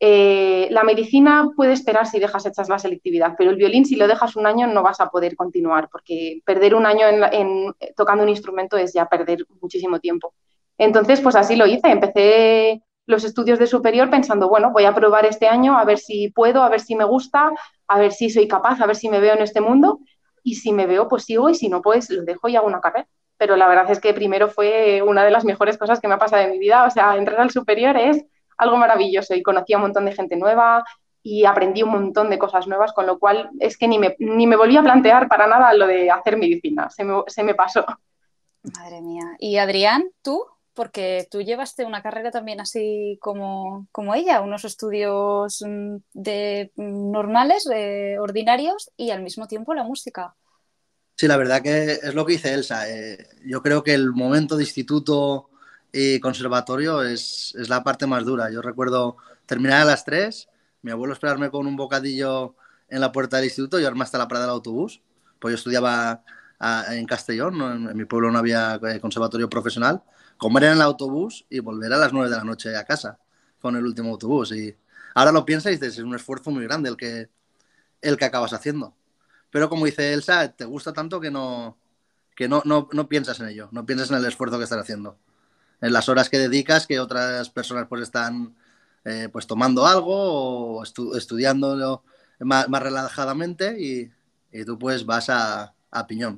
la medicina puede esperar si dejas hechas la selectividad, pero el violín, si lo dejas un año, no vas a poder continuar, porque perder un año tocando un instrumento es ya perder muchísimo tiempo. Entonces, pues así lo hice. Empecé los estudios de superior pensando, bueno, voy a probar este año a ver si puedo, a ver si me gusta, a ver si soy capaz, a ver si me veo en este mundo. Y si me veo, pues sigo, y si no, pues lo dejo y hago una carrera. Pero la verdad es que primero fue una de las mejores cosas que me ha pasado en mi vida. O sea, entrar al superior es algo maravilloso y conocí a un montón de gente nueva y aprendí un montón de cosas nuevas, con lo cual es que ni me volví a plantear para nada lo de hacer medicina, se me pasó. Madre mía. Y Adrián, tú, porque tú llevaste una carrera también así como ella, unos estudios normales, ordinarios, y al mismo tiempo la música. Sí, la verdad que es lo que dice Elsa. Yo creo que el momento de instituto y conservatorio es la parte más dura. Yo recuerdo terminar a las 3, mi abuelo esperarme con un bocadillo en la puerta del instituto y llevarme hasta la parada del autobús. Pues yo estudiaba en Castellón, ¿no? En mi pueblo no había conservatorio profesional. Comer en el autobús y volver a las 9 de la noche a casa con el último autobús. Y ahora lo piensas y dices, es un esfuerzo muy grande el que acabas haciendo. Pero como dice Elsa, te gusta tanto que no piensas en ello, no piensas en el esfuerzo que estás haciendo, en las horas que dedicas, que otras personas pues están pues tomando algo o estudiando más relajadamente y tú pues vas a piñón.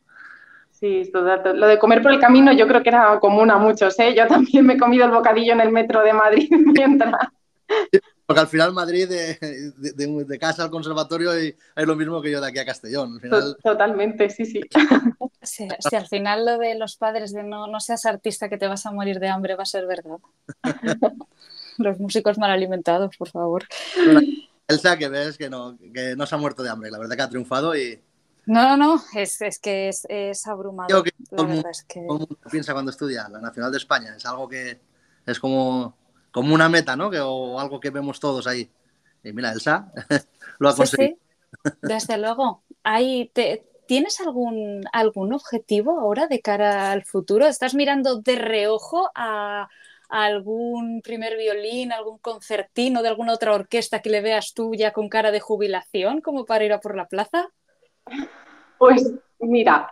Sí, lo de comer por el camino yo creo que era común a muchos, ¿eh? Yo también me he comido el bocadillo en el metro de Madrid mientras... Porque al final Madrid de casa al conservatorio es lo mismo que yo de aquí a Castellón. Al final... Totalmente, sí, sí. Sí, al final lo de los padres de no seas artista que te vas a morir de hambre va a ser verdad. Los músicos mal alimentados, por favor. Elsa, que ves que no se ha muerto de hambre, la verdad que ha triunfado y... No, es que es abrumador. Que la verdad es que... todo el mundo piensa cuando estudia la Nacional de España, es algo que es como una meta, ¿no? O algo que vemos todos ahí. Y mira, Elsa lo ha conseguido. Sí, desde luego. ¿Tienes algún objetivo ahora de cara al futuro? ¿Estás mirando de reojo a algún primer violín, algún concertino de alguna otra orquesta que le veas tú ya con cara de jubilación, como para ir a por la plaza? Pues mira,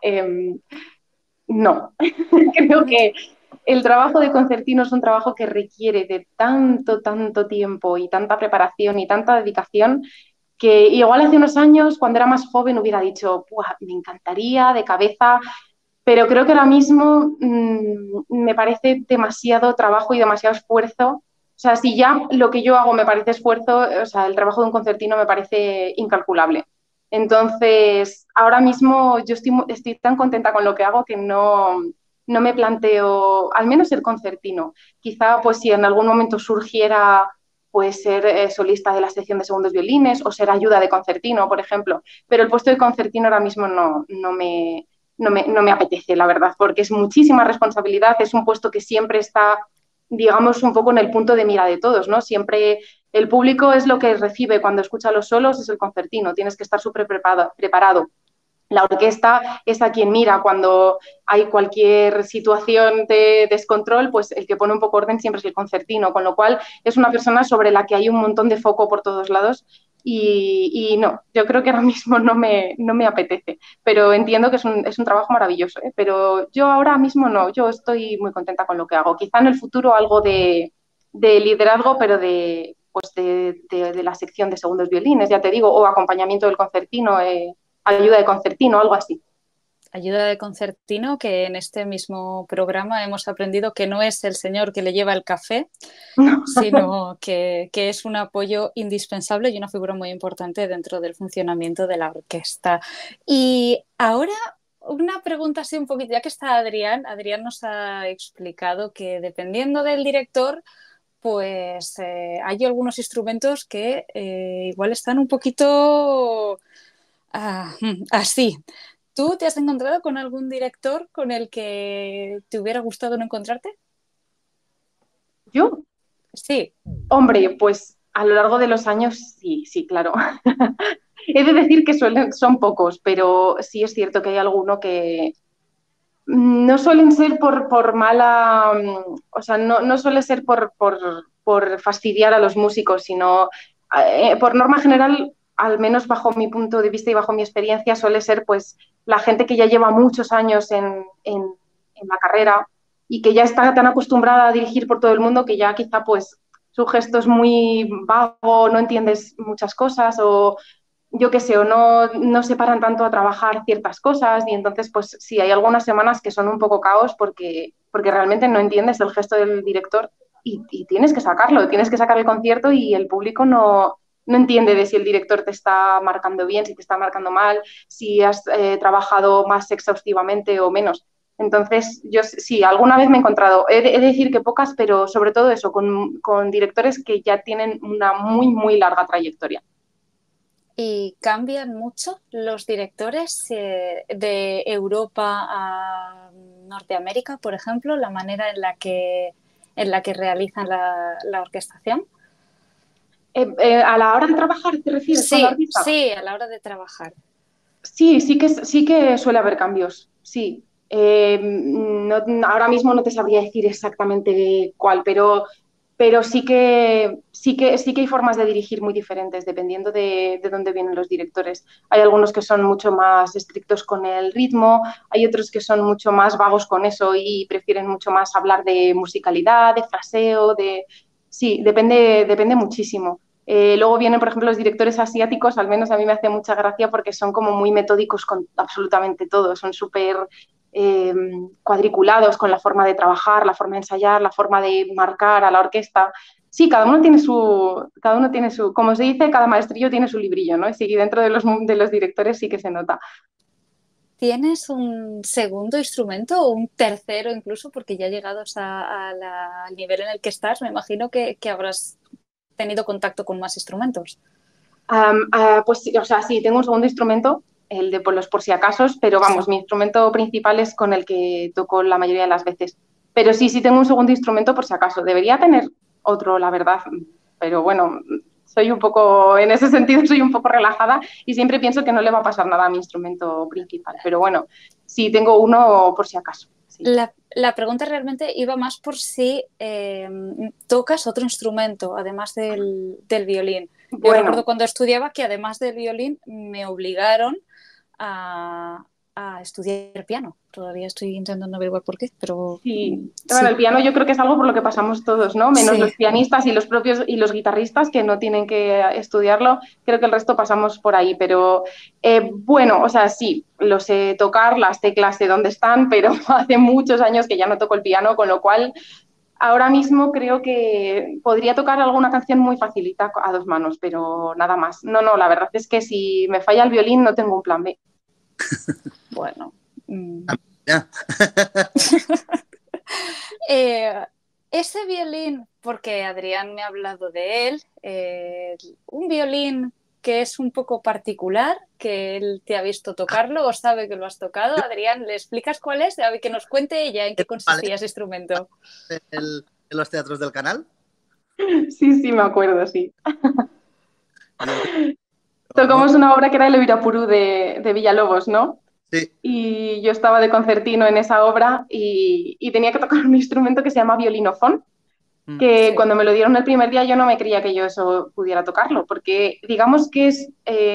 no. Creo que el trabajo de concertino es un trabajo que requiere de tanto tiempo y tanta preparación y tanta dedicación que igual hace unos años, cuando era más joven, hubiera dicho, me encantaría de cabeza, pero creo que ahora mismo me parece demasiado trabajo y demasiado esfuerzo. O sea, si ya lo que yo hago me parece esfuerzo, o sea, el trabajo de un concertino me parece incalculable. Entonces, ahora mismo yo estoy tan contenta con lo que hago que no me planteo, al menos el concertino. Quizá, pues si en algún momento surgiera puedes ser solista de la sección de segundos violines o ser ayuda de concertino, por ejemplo. Pero el puesto de concertino ahora mismo no me apetece, la verdad, porque es muchísima responsabilidad, es un puesto que siempre está, digamos, un poco en el punto de mira de todos, ¿no? Siempre el público es lo que recibe cuando escucha los solos, es el concertino, tienes que estar súper preparado. La orquesta es a quien mira cuando hay cualquier situación de descontrol, pues el que pone un poco orden siempre es el concertino, con lo cual es una persona sobre la que hay un montón de foco por todos lados y no, yo creo que ahora mismo no me apetece, pero entiendo que es un trabajo maravilloso, ¿eh? Pero yo ahora mismo no, yo estoy muy contenta con lo que hago. Quizá en el futuro algo de liderazgo, pero de la sección de segundos violines, ya te digo, o acompañamiento del concertino, ayuda de concertino, algo así. Ayuda de concertino, que en este mismo programa hemos aprendido que no es el señor que le lleva el café, sino que es un apoyo indispensable y una figura muy importante dentro del funcionamiento de la orquesta. Y ahora una pregunta así un poquito, ya que está Adrián nos ha explicado que dependiendo del director, pues hay algunos instrumentos que igual están un poquito así. ¿Tú te has encontrado con algún director con el que te hubiera gustado no encontrarte? ¿Yo? Sí. Hombre, pues a lo largo de los años sí, claro. He de decir que son pocos, pero sí es cierto que hay alguno que no suelen ser por mala, o sea, no suele ser por fastidiar a los músicos, sino por norma general, al menos bajo mi punto de vista y bajo mi experiencia, suele ser pues la gente que ya lleva muchos años en la carrera y que ya está tan acostumbrada a dirigir por todo el mundo que ya quizá pues su gesto es muy vago, no entiendes muchas cosas o yo qué sé, o no se paran tanto a trabajar ciertas cosas y entonces pues sí, hay algunas semanas que son un poco caos porque realmente no entiendes el gesto del director y tienes que sacarlo, tienes que sacar el concierto y el público no entiende de si el director te está marcando bien, si te está marcando mal, si has trabajado más exhaustivamente o menos. Entonces, yo sí, alguna vez me he encontrado, he de decir que pocas, pero sobre todo eso, con directores que ya tienen una muy, muy larga trayectoria. ¿Y cambian mucho los directores de Europa a Norteamérica, por ejemplo, la manera en la que realizan la orquestación? ¿A la hora de trabajar te refieres con la orquesta? Sí, a la hora de trabajar. Sí que suele haber cambios, sí. Ahora mismo no te sabría decir exactamente cuál, pero sí que hay formas de dirigir muy diferentes dependiendo de dónde vienen los directores. Hay algunos que son mucho más estrictos con el ritmo, hay otros que son mucho más vagos con eso y prefieren mucho más hablar de musicalidad, de fraseo, sí, depende muchísimo. Luego vienen, por ejemplo, los directores asiáticos, al menos a mí me hace mucha gracia porque son como muy metódicos con absolutamente todo, son súper cuadriculados con la forma de trabajar, la forma de ensayar, la forma de marcar a la orquesta. Sí, cada uno tiene su, como se dice, cada maestrillo tiene su librillo, ¿no? Y sí, dentro de los directores sí que se nota. ¿Tienes un segundo instrumento o un tercero incluso? Porque ya llegados al nivel en el que estás, me imagino que habrás tenido contacto con más instrumentos. Pues, o sea, sí, tengo un segundo instrumento, el de los por si acasos, pero vamos, mi instrumento principal es con el que toco la mayoría de las veces. Pero sí tengo un segundo instrumento por si acaso. Debería tener otro, la verdad, pero bueno, soy un poco, en ese sentido soy un poco relajada y siempre pienso que no le va a pasar nada a mi instrumento principal. Pero bueno, sí tengo uno por si acaso. Sí. La pregunta realmente iba más por si tocas otro instrumento, además del violín. Yo recuerdo cuando estudiaba que además del violín me obligaron a estudiar piano. Todavía estoy intentando averiguar por qué, pero... Sí. Bueno, el piano yo creo que es algo por lo que pasamos todos, ¿no? Menos los pianistas y los guitarristas que no tienen que estudiarlo. Creo que el resto pasamos por ahí, pero bueno, o sea, sí, lo sé tocar, las teclas sé dónde están, pero hace muchos años que ya no toco el piano, con lo cual ahora mismo creo que podría tocar alguna canción muy facilita a dos manos, pero nada más. No, la verdad es que si me falla el violín no tengo un plan B. Bueno. ese violín, porque Adrián me ha hablado de él, un violín que es un poco particular, que él te ha visto tocarlo o sabe que lo has tocado. Adrián, ¿le explicas cuál es? A ver, que nos cuente ella en qué consistía ese instrumento. En los teatros del canal. Sí, me acuerdo, sí. Tocamos una obra que era el Oirapuru de Villalobos, ¿no? Sí. Y yo estaba de concertino en esa obra y tenía que tocar un instrumento que se llama violinofón, que cuando me lo dieron el primer día yo no me creía que yo eso pudiera tocarlo, porque digamos que es,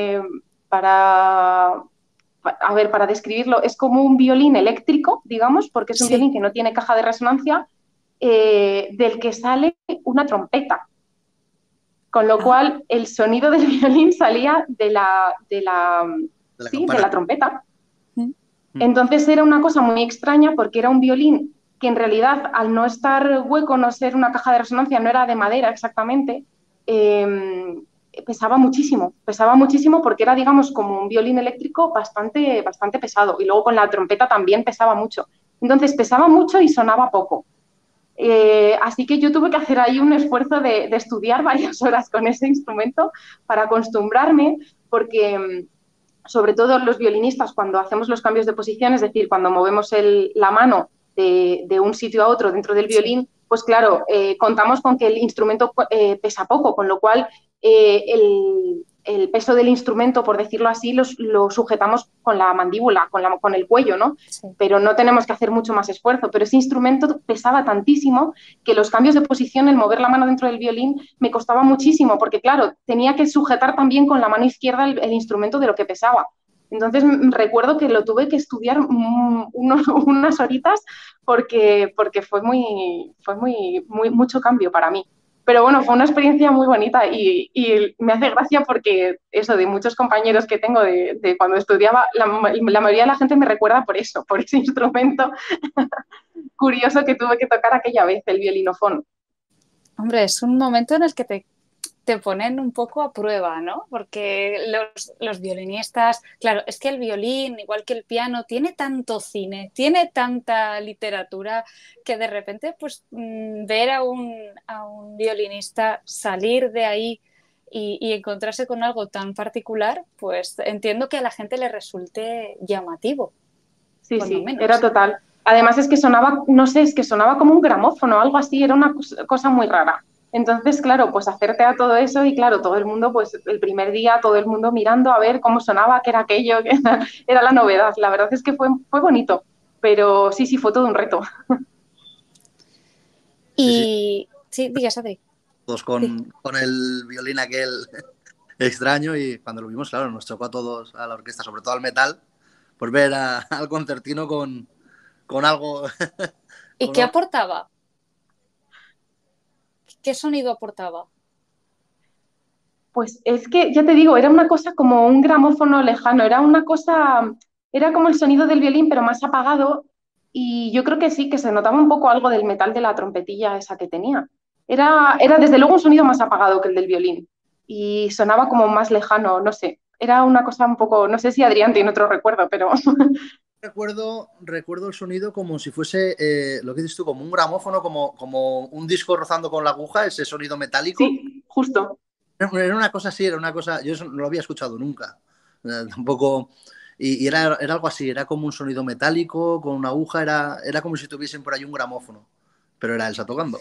para describirlo, es como un violín eléctrico, digamos, porque es un violín que no tiene caja de resonancia, del que sale una trompeta. Con lo cual el sonido del violín salía de la trompeta. Entonces era una cosa muy extraña porque era un violín que en realidad, al no estar hueco, no ser una caja de resonancia, no era de madera exactamente, pesaba muchísimo porque era, digamos, como un violín eléctrico bastante pesado, y luego con la trompeta también pesaba mucho. Entonces pesaba mucho y sonaba poco. Así que yo tuve que hacer ahí un esfuerzo de estudiar varias horas con ese instrumento para acostumbrarme, porque sobre todo los violinistas, cuando hacemos los cambios de posición, es decir, cuando movemos la mano de un sitio a otro dentro del violín, pues claro, contamos con que el instrumento pesa poco, con lo cual el peso del instrumento, por decirlo así, lo sujetamos con la mandíbula, con el cuello, ¿no? Sí. Pero no tenemos que hacer mucho más esfuerzo. Pero ese instrumento pesaba tantísimo que los cambios de posición, el mover la mano dentro del violín, me costaba muchísimo, porque claro, tenía que sujetar también con la mano izquierda el instrumento de lo que pesaba. Entonces recuerdo que lo tuve que estudiar unas horitas porque fue mucho cambio para mí. Pero bueno, fue una experiencia muy bonita y me hace gracia porque eso, de muchos compañeros que tengo de cuando estudiaba, la mayoría de la gente me recuerda por eso, por ese instrumento curioso que tuve que tocar aquella vez, el violinofón. Hombre, es un momento en el que te ponen un poco a prueba, ¿no? Porque los violinistas, claro, es que el violín, igual que el piano, tiene tanto cine, tiene tanta literatura, que de repente, pues, ver a un violinista salir de ahí y encontrarse con algo tan particular, pues entiendo que a la gente le resulte llamativo. Sí, era total. Además es que sonaba, no sé, es que sonaba como un gramófono o algo así, era una cosa muy rara. Entonces, claro, pues hacerte a todo eso y claro, todo el mundo, pues el primer día, todo el mundo mirando a ver cómo sonaba, qué era aquello, que era la novedad. La verdad es que fue bonito, pero sí, fue todo un reto. Y sí, digas, Adri. Todos con el violín aquel extraño, y cuando lo vimos, claro, nos chocó a todos, a la orquesta, sobre todo al metal, pues ver al concertino con algo... ¿Y qué aportaba? ¿Qué sonido aportaba? Pues es que, ya te digo, era una cosa como un gramófono lejano, era como el sonido del violín, pero más apagado, y yo creo que sí, que se notaba un poco algo del metal de la trompetilla esa que tenía. Era desde luego un sonido más apagado que el del violín, y sonaba como más lejano, no sé, era una cosa un poco, no sé si Adrián tiene otro recuerdo, pero... Recuerdo el sonido como si fuese, lo que dices tú, como un gramófono, como un disco rozando con la aguja, ese sonido metálico. Sí, justo. Era una cosa así, yo eso no lo había escuchado nunca, tampoco, y era algo así, era como un sonido metálico, con una aguja, era como si tuviesen por ahí un gramófono, pero era Elsa tocando.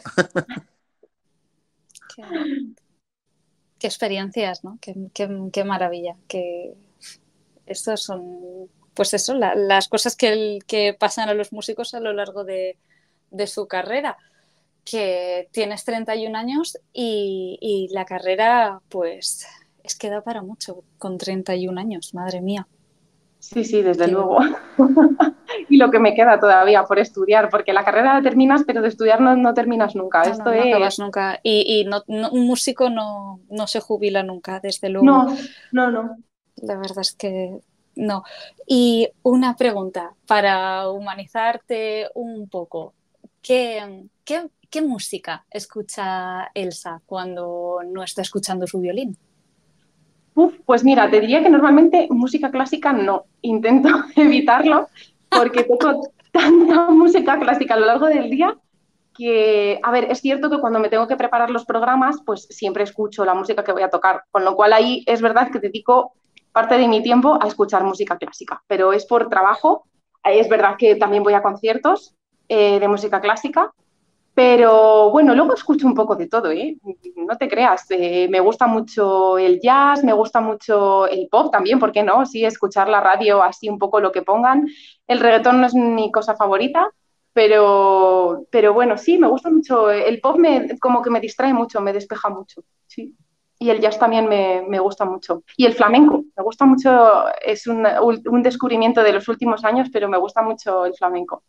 Qué experiencias, ¿no? Qué maravilla, que estos son... Pues eso, las cosas que pasan a los músicos a lo largo de su carrera, que tienes 31 años y la carrera, pues, es que da para mucho con 31 años, madre mía. Sí, desde luego. Y lo que me queda todavía por estudiar, porque la carrera la terminas, pero de estudiar no terminas nunca. No acabas nunca. Y un músico no se jubila nunca, desde luego. No. La verdad es que... No. Y una pregunta para humanizarte un poco. ¿Qué música escucha Elsa cuando no está escuchando su violín? Pues mira, te diría que normalmente música clásica no. Intento evitarlo porque toco tanta música clásica a lo largo del día que, a ver, es cierto que cuando me tengo que preparar los programas, pues siempre escucho la música que voy a tocar, con lo cual ahí es verdad que dedico parte de mi tiempo a escuchar música clásica, pero es por trabajo. Es verdad que también voy a conciertos de música clásica, pero bueno, luego escucho un poco de todo, ¿eh? No te creas, me gusta mucho el jazz, me gusta mucho el pop también, ¿por qué no? Sí, escuchar la radio así un poco lo que pongan. El reggaetón no es mi cosa favorita, pero bueno, sí, me gusta mucho. El pop como que me distrae mucho, me despeja mucho, sí. Y el jazz también me gusta mucho. Y el flamenco, me gusta mucho, es un descubrimiento de los últimos años, pero me gusta mucho el flamenco.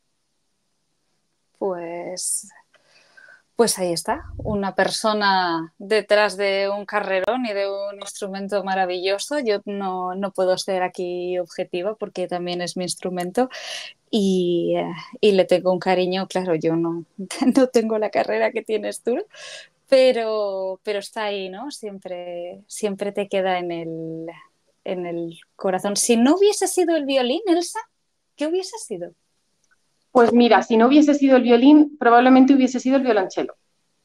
Pues ahí está, una persona detrás de un carrerón y de un instrumento maravilloso. Yo no puedo ser aquí objetiva porque también es mi instrumento y le tengo un cariño. Claro, yo no tengo la carrera que tienes tú, pero está ahí, ¿no? Siempre te queda en el corazón. Si no hubiese sido el violín, Elsa, ¿qué hubiese sido? Pues mira, si no hubiese sido el violín, probablemente hubiese sido el violonchelo.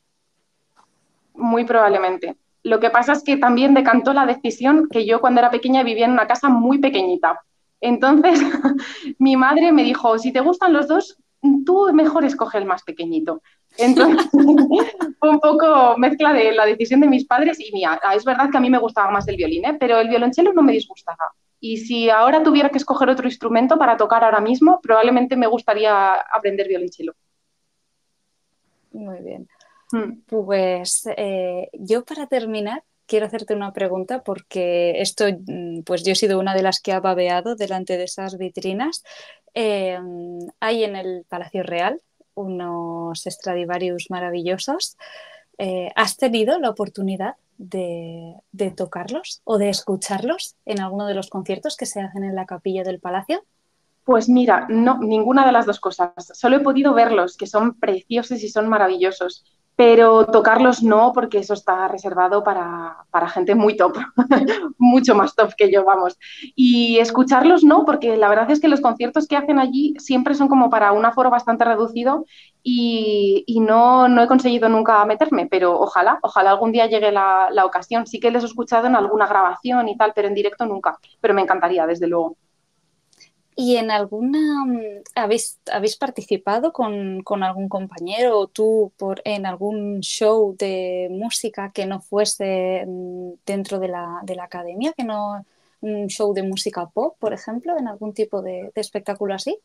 Muy probablemente. Lo que pasa es que también decantó la decisión que yo cuando era pequeña vivía en una casa muy pequeñita. Entonces, mi madre me dijo, si te gustan los dos, tú mejor escoge el más pequeñito. Entonces, fue un poco mezcla de la decisión de mis padres y mía. Es verdad que a mí me gustaba más el violín, ¿eh? Pero el violonchelo no me disgustaba. Y si ahora tuviera que escoger otro instrumento para tocar ahora mismo, probablemente me gustaría aprender violonchelo. Muy bien. Pues yo para terminar quiero hacerte una pregunta porque esto, pues yo he sido una de las que ha babeado delante de esas vitrinas. Hay en el Palacio Real unos Stradivarius maravillosos. ¿Has tenido la oportunidad de tocarlos o de escucharlos en alguno de los conciertos que se hacen en la capilla del Palacio? Pues mira, no, ninguna de las dos cosas. Solo he podido verlos, que son preciosos y son maravillosos, pero tocarlos no, porque eso está reservado para gente muy top, mucho más top que yo, vamos. Y escucharlos no, porque la verdad es que los conciertos que hacen allí siempre son como para un aforo bastante reducido y no he conseguido nunca meterme, pero ojalá algún día llegue la ocasión. Sí que les he escuchado en alguna grabación y tal, pero en directo nunca, pero me encantaría, desde luego. ¿Y en alguna habéis participado con algún compañero o tú en algún show de música que no fuese dentro de la academia, que no un show de música pop, por ejemplo, en algún tipo de espectáculo así?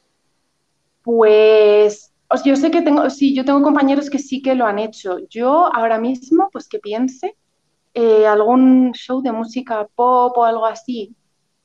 Pues yo sé que yo tengo compañeros que sí que lo han hecho. Yo ahora mismo, pues que piense, algún show de música pop o algo así.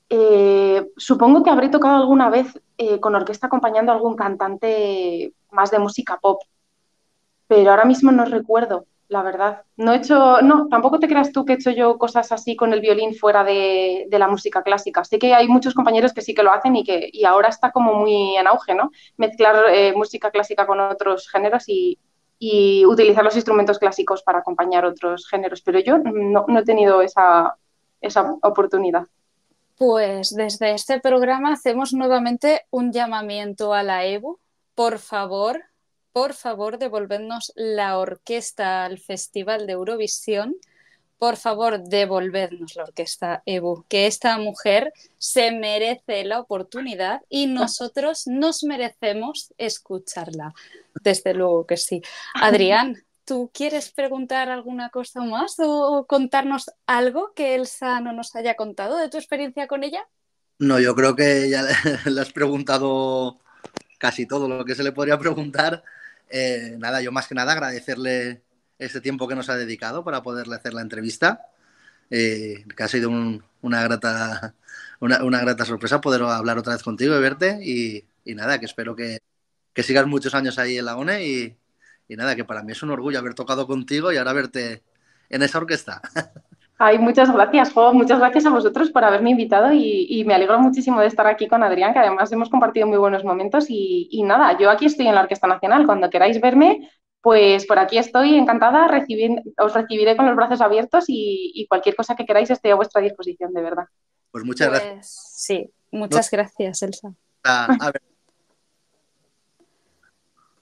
Supongo que habré tocado alguna vez con orquesta acompañando a algún cantante más de música pop, pero ahora mismo no recuerdo, la verdad. No, tampoco te creas tú que he hecho yo cosas así con el violín fuera de la música clásica. Sé que hay muchos compañeros que sí que lo hacen y ahora está como muy en auge, ¿no? Mezclar música clásica con otros géneros y utilizar los instrumentos clásicos para acompañar otros géneros, pero yo no he tenido esa oportunidad. Pues desde este programa hacemos nuevamente un llamamiento a la EBU. Por favor, devolvednos la orquesta al Festival de Eurovisión. Por favor, devolvednos la orquesta EBU, que esta mujer se merece la oportunidad y nosotros nos merecemos escucharla. Desde luego que sí. Adrián, ¿tú quieres preguntar alguna cosa más o contarnos algo que Elsa no nos haya contado de tu experiencia con ella? No, yo creo que ya le has preguntado casi todo lo que se le podría preguntar. Nada, yo más que nada agradecerle este tiempo que nos ha dedicado para poderle hacer la entrevista. Que ha sido una grata sorpresa poder hablar otra vez contigo y verte. Y nada, que espero que sigas muchos años ahí en la ONE y nada, que para mí es un orgullo haber tocado contigo y ahora verte en esa orquesta. Ay, muchas gracias, Jo. Muchas gracias a vosotros por haberme invitado y me alegro muchísimo de estar aquí con Adrián, que además hemos compartido muy buenos momentos y nada, yo aquí estoy en la Orquesta Nacional. Cuando queráis verme, pues por aquí estoy encantada, os recibiré con los brazos abiertos y cualquier cosa que queráis estoy a vuestra disposición, de verdad. Pues muchas gracias. Sí, muchas gracias, Elsa. A ver.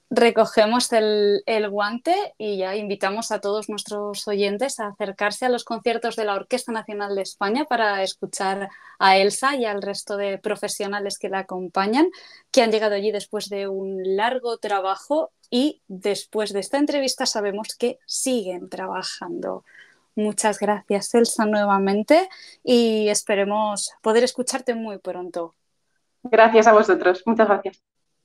recogemos el guante y ya invitamos a todos nuestros oyentes a acercarse a los conciertos de la Orquesta Nacional de España para escuchar a Elsa y al resto de profesionales que la acompañan, que han llegado allí después de un largo trabajo y después de esta entrevista sabemos que siguen trabajando. Muchas gracias, Elsa, nuevamente, y esperemos poder escucharte muy pronto. Gracias a vosotros. Muchas gracias.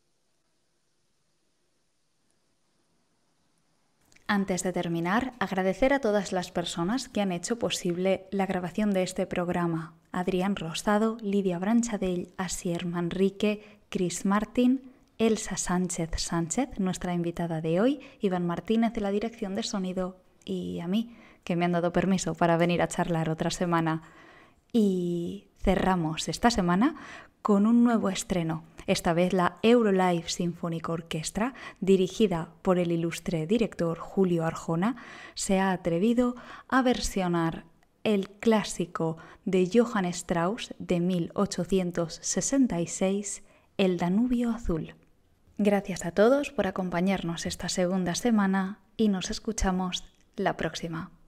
Antes de terminar, agradecer a todas las personas que han hecho posible la grabación de este programa. Adrián Rosado, Lidia Branchadell, Asier Manrique, Chris Martín, Elsa Sánchez, nuestra invitada de hoy, Iván Martínez de la dirección de sonido y a mí, que me han dado permiso para venir a charlar otra semana. Y cerramos esta semana con un nuevo estreno, esta vez la Eurolive Symphonic Orchestra, dirigida por el ilustre director Julio Arjona, se ha atrevido a versionar el clásico de Johann Strauss de 1866, El Danubio Azul. Gracias a todos por acompañarnos esta segunda semana y nos escuchamos la próxima.